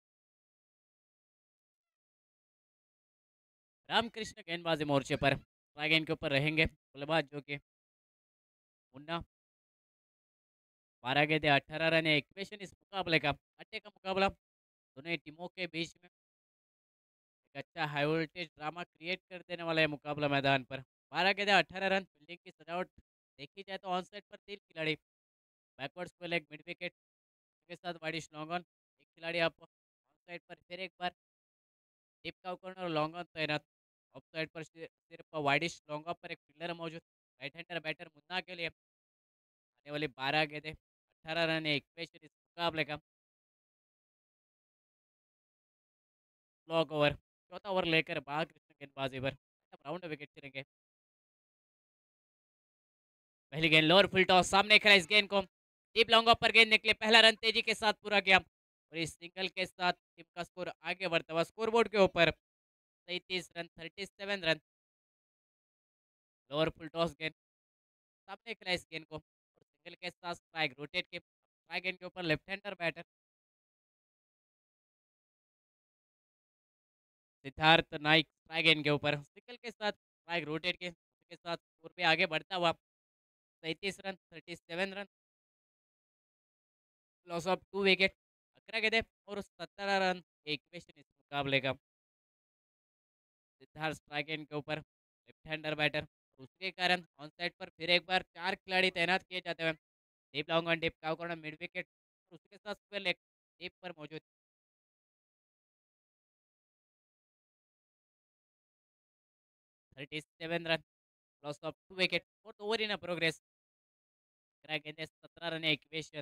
रामकृष्ण गेंदबाजी मोर्चे पर स्ट्राइक गेंद के ऊपर रहेंगे बल्लेबाज जो कि मुन्ना। बारह गेंदे अठारह रन है। इक्वेशन इस मुकाबले का अट्टे का मुकाबला दोनों ही टीमों के बीच में एक अच्छा हाई वोल्टेज ड्रामा क्रिएट कर देने वाला है मुकाबला मैदान पर। बारह गेंदे अठारह रन। फील्डिंग की सजावट देखी जाए तो ऑन साइड पर तीन खिलाड़ी, बैकवर्ड्स को लेग मिड विकेट के साथ वाइडिश लॉन्ग ऑन, एक खिलाड़ी आप ऑन साइड पर फिर एक बार deep cow corner long on तैनात। ऑफ साइड पर सि- सिर्फ वाइडिश लॉन्ग ऑफ पर एक फील्डर मौजूद। राइट हैंडर बैटर मुन्ना के लिए आने वाली बारह गेंदे अठारह रन है। इक्वेशन इस मुकाबले का लॉक ओवर, चौथा ओवर लेकर बालकृष्ण गेंदबाजी पर राउंड विकेट चलेंगे। पहली गेंद लोअर फुल टॉस, सामने खेला इस गेंद को, डीप लॉन्ग ऑफ पर गेंद निकले, पहला रन तेजी के साथ पूरा किया और इस सिंगल के साथ टीम का स्कोर आगे बढ़ता हुआ स्कोर बोर्ड के ऊपर सैंतीस run, thirty seven run. Lower full toss गेंद, सामने खेला इस गेंद को और सिंगल के साथ स्ट्राइक रोटेट के स्ट्राइक गेंद के ऊपर left hander batter Siddharth Naik strike गेंद के ऊपर सिंगल के साथ स्ट्राइक रोटेट के के साथ स्कोर पे आगे बढ़ता हुआ सैंतीस run, thirty seven run. Loss of two wicket, अकरा गेंदे और सत्रह रन इक्वेशन इस मुकाबले का। सिद्धार्थ स्ट्राइक एंड के ऊपर लेफ्ट हैंडर बैटर, उसके कारण ऑन साइड पर फिर एक बार चार खिलाड़ी तैनात किए जाते हैं। Deep long on, deep cow corner, mid wicket और उसके साथ स्क्वायर लेग डीप पर मौजूद। Thirty seven run, loss of two wicket, fourth over in progress. गेंदे सत्रह रन इक्वेशन।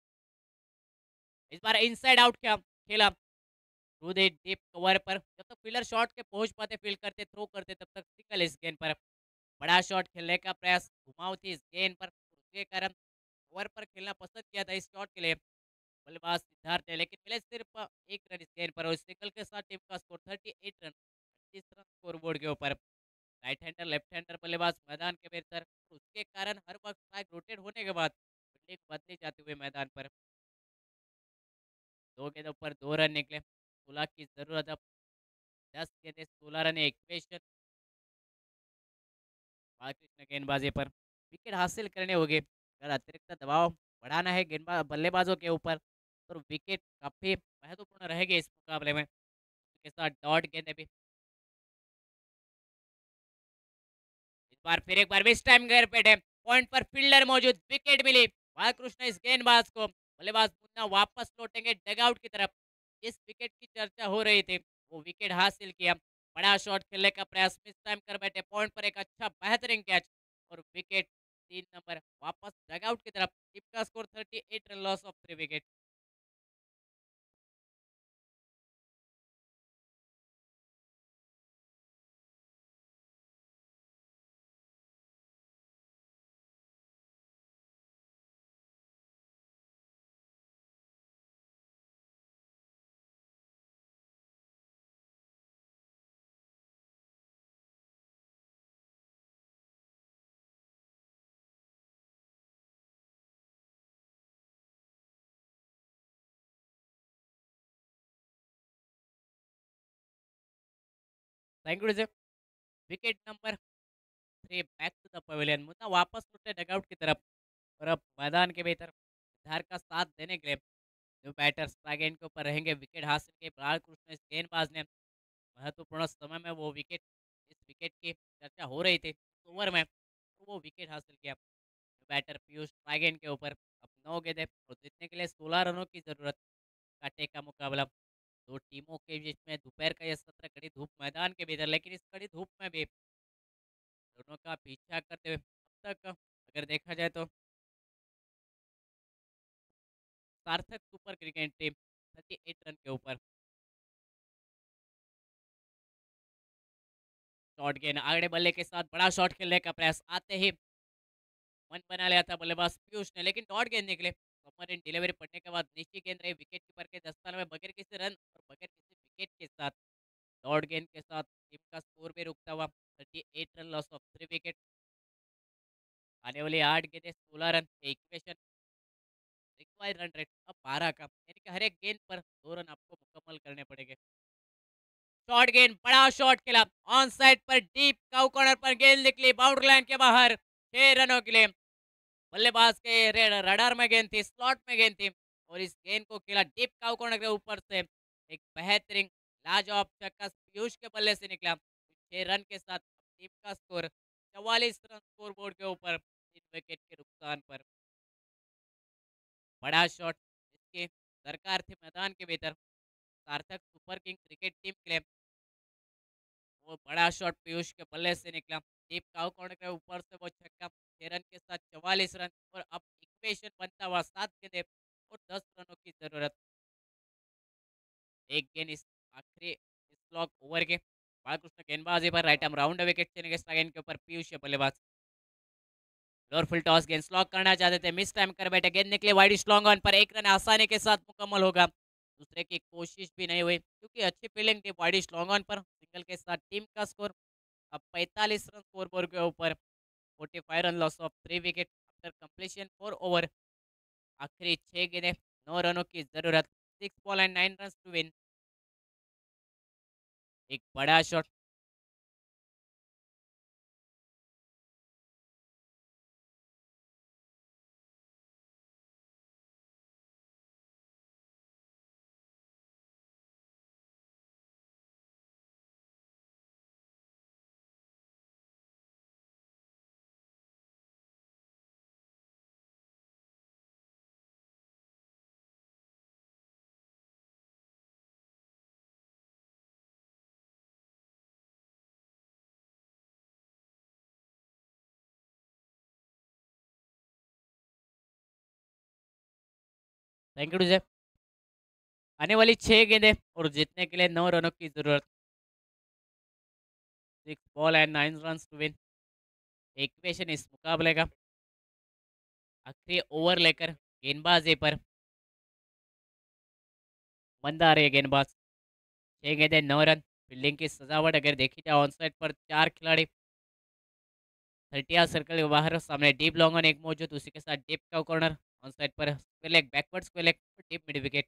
इस बार इनसाइड आउट क्या खेला थ्रू द डीप कवर पर, जब तक फील्डर शॉट के पहुंच पाते, फील्ड करते, थ्रो करते, तब तक सिंगल इस गेंद पर। बड़ा शॉट खेलने का प्रयास, घुमाव थी इस गेंद पर, उसके कारण ओवर पर खेलना पसंद किया था इस शॉट के लिए बल्लेबाज सिद्धार्थ ने, लेकिन मिले सिर्फ एक रन इस गेंद पर और सिंगल के साथ टीम का स्कोर थर्टी एट रन, अड़तीस रन स्कोर बोर्ड के ऊपर। राइट हैंडर लेफ्ट हैंडर बल्लेबाज मैदान के भीतर, उसके कारण हर वक्त स्ट्राइक रोटेट होने के बाद फील्डिंग बदली जाते हुए मैदान पर। दो गेंदों पर दो रन निकले, सोलह की जरूरत अब, दस गेंदे सोलह रन इक्वेशन। बालकृष्ण गेंदबाजी पर विकेट हासिल करने होंगे, अगर अतिरिक्त दबाव बढ़ाना है गेंदबाज बल्लेबाजों के ऊपर तो विकेट काफी महत्वपूर्ण रहेगी इस मुकाबले में। उसके साथ डॉट गेंदे भी, इस बार फिर एक बार मिस टाइम घर पे पॉइंट पर फील्डर मौजूद, विकेट मिली बालकृष्ण इस गेंदबाज को। बल्लेबाज मुन्ना वापस लौटेंगे डगआउट की तरफ। इस विकेट की चर्चा हो रही थी, वो विकेट हासिल किया। बड़ा शॉट खेलने का प्रयास, मिस टाइम कर बैठे पॉइंट पर, एक अच्छा बेहतरीन कैच और विकेट। तीन नंबर वापस डगआउट की तरफ। टीम का score thirty eight run, loss of three wicket. Thank you. Wicket number three, back to the pavilion. Munna वापस लौटे डगआउट की तरफ और अब मैदान के भीतर धार का साथ देने के लिए जो बैटर स्ट्राइक एंड के ऊपर रहेंगे। विकेट हासिल के बालकृष्ण इस गेंदबाज ने महत्वपूर्ण समय में वो विकेट, इस विकेट की चर्चा हो रही थी ओवर में, तो वो विकेट हासिल किया। बैटर पीयूष स्ट्राइक एंड के ऊपर अब नौ गेंदे और जीतने के लिए सोलह रनों की जरूरत। कांटे का मुकाबला दो टीमों के बीच में, दोपहर का यह सत्र, कड़ी धूप मैदान के भीतर, लेकिन इस कड़ी धूप में भी दोनों का पीछा करते हुए अब तक अगर देखा जाए तो Sarthak super cricket team thirty eight run के ऊपर। शॉट गेंद आगड़े बल्ले के साथ बड़ा शॉट खेलने का प्रयास, आते ही मन बना लिया था बल्लेबाज पीयूष ने, लेकिन डॉट गेंद निकले। कमर इन डिलीवरी पड़ने के बाद नीचे गेंद रही विकेट कीपर के दस्ताने में, बगैर किसी रन और बगैर किसी विकेट के साथ डॉट गेंद के साथ टीम का स्कोर भी रुकता हुआ thirty eight run, loss of three wicket. आने वाली आठ गेंदे सोलह run equation. Required run rate अब बारह का, यानी कि हर एक गेंद पर दो रन आपको मुकम्मल करने पड़ेंगे। शॉट गेंद, बड़ा शॉट खेला ऑन साइड पर, डीप काउ कॉर्नर पर गेंद निकली बाउंड्री लाइन के बाहर, छह रनों के लिए। बल्लेबाज के रे- रडार में गेंद थी, स्लॉट में गेंद थी और इस गेंद को खेला डीप काउ कॉर्नर के ऊपर से। एक बेहतरीन लाजवाब छक्का पीयूष के बल्ले से निकला। छह रन के साथ टीम का स्कोर चौवालीस रन स्कोर बोर्ड के ऊपर, तीन विकेट के नुकसान पर। बड़ा शॉट इसके दरकार थे मैदान के भीतर, सार्थक सुपर किंग क्रिकेट टीम के लिए वो बड़ा शॉट पीयूष के बल्ले से निकला। डीप काउ कॉर्नर के ऊपर से वो छक्का, छह रन के साथ चौवालीस रन और अब इक्वेशन बनता हुआ सात गेंदे और दस रनों की जरूरत। एक गेंद इस आखिरी इस ब्लॉक ओवर के बालकृष्ण गेंदबाजी पर राइट आर्म राउंड विकेट चलेंगे इस गेंद के ऊपर। पीयूष के बल्लेबाज लोअर फुल टॉस गेंद स्लॉक करना चाहते थे, मिस टाइम कर बैठे, गेंद निकले वाइड स्लॉन्ग ऑन पर, एक रन आसानी के साथ मुकम्मल होगा। दूसरे की कोशिश भी नहीं हुई क्योंकि अच्छी फील्डिंग थी वाइड स्लॉन्ग ऑन पर, सिंगल के साथ टीम का स्कोर अब पैंतालीस रन स्कोर बोर्ड के ऊपर, forty five run loss of three wicket after completion four over. आखिरी छह गेंदें, नौ रनों की जरूरत, six ball and nine run to win. एक बड़ा शॉट थैंक यू। आने वाली छह गेंदें और जीतने के लिए नौ रनों की जरूरत, six ball and nine run to win. Equation इस मुकाबले का आखिरी ओवर लेकर गेंदबाजी पर बंदा आ रही है गेंदबाज। छह गेंदें नौ रन। फील्डिंग की सजावट अगर देखी जाए ऑन साइड पर चार खिलाड़ी थर्टिया सर्कल के बाहर, सामने डीप लॉन्ग ऑन एक मौजूद, उसी के साथ डीप का कॉर्नर ऑन साइड पर, square leg backward square leg deep mid wicket.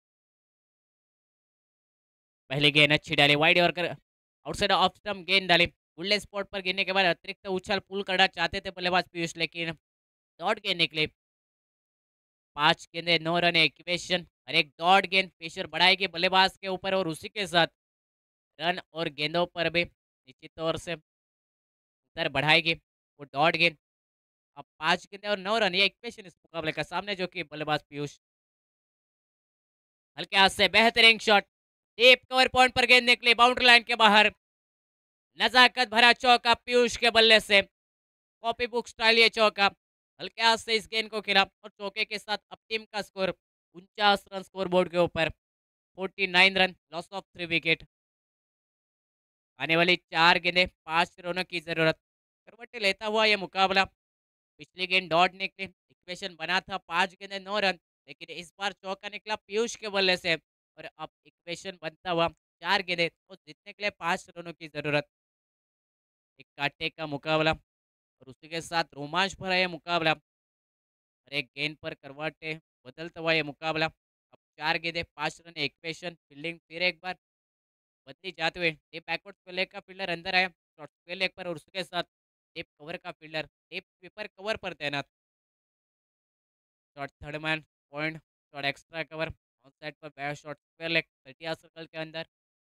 पहली गेंद अच्छी डाली वाइड और कर आउटसाइड ऑफ स्टंप गेंद डाली, गुल्ले स्पॉट पर गिरने के बाद अतिरिक्त उछाल पुल करना चाहते थे बल्लेबाज पीयूष, लेकिन डॉट गेंद निकले। पांच गेंदे नौ रन इक्वेशन और एक डॉट गेंद पेशर बढ़ाएगी बल्लेबाज के ऊपर और उसी के साथ रन और गेंदों पर भी निश्चित तौर से सर बढ़ाएगी वो डॉट गेंद। अब पांच गेंदे और नौ रन, ये इक्वेशन इस मुकाबले का सामने जो कि बल्लेबाज पीयूष हल्के हाथ से बेहतरीन शॉट, डीप कवर पॉइंट पर गेंद निकली बाउंड्री लाइन के बाहर, नजाकत भरा चौका पीयूष के बल्ले से, कॉपी बुक स्टाइल ये चौका, हल्के हाथ से इस गेंद को खेला और चौके के साथ अब टीम का स्कोर उनचास रन स्कोर बोर्ड के ऊपर, forty nine run loss of three wicket. आने वाली चार गेंदें पांच रनों की जरूरत, करवटे लेता हुआ ये मुकाबला। पिछली गेंद डॉट निकली, इक्वेशन बना था पांच गेंदें नौ रन, लेकिन इस बार चौका निकला पीयूष के बल्ले से और अब इक्वेशन बनता हुआ चार गेंदें तो जीतने के लिए पांच रनों की जरूरत। एक कांटे का मुकाबला और उसी के साथ रोमांच भरा ये मुकाबला और एक गेंद पर करवटे बदलता हुआ ये मुकाबला। अब चार गेंदें पांच रन इक्वेशन, फील्डिंग फिर एक बार बदली जाते हुए, डीप बैकवर्ड स्क्वायर लेग का फील्डर अंदर आया शॉर्ट स्क्वायर लेग पर और उसके साथ डीप कवर का फील्डर डीप स्वीपर कवर पर तैनात। Shot third man point, shot extra cover on side पर, back shot square leg thirty circle के अंदर।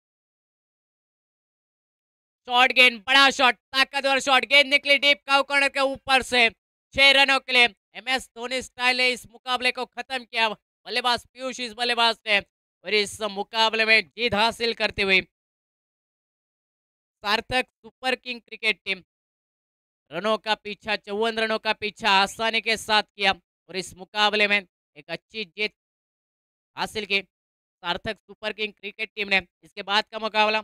शॉट गेंद, बड़ा शॉट, ताकतवर शॉट, गेंद निकली डीप काउ कॉर्नर के ऊपर से, छह रनों के लिए एम एस धोनी स्टाइल ने इस मुकाबले को खत्म किया। बल्लेबाज पीयूष इस बल्लेबाज ने और इस मुकाबले में जीत हासिल करते हुए सार्थक सुपर किंग क्रिकेट टीम रनों का पीछा, चौवन रनों का पीछा आसानी के साथ किया और इस मुकाबले में एक अच्छी जीत हासिल की सार्थक सुपर किंग क्रिकेट टीम ने। इसके बाद का मुकाबला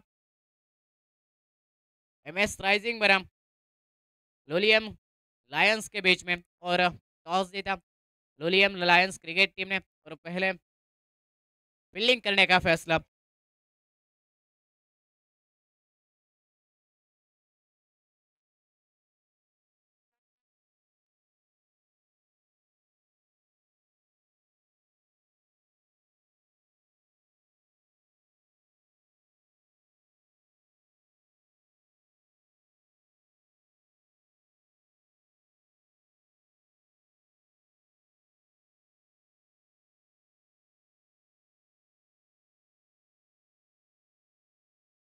एम एस राइजिंग बनाम लोलियम लायंस के बीच में और टॉस जीता लोलियम लायंस क्रिकेट टीम ने और पहले फील्डिंग करने का फैसला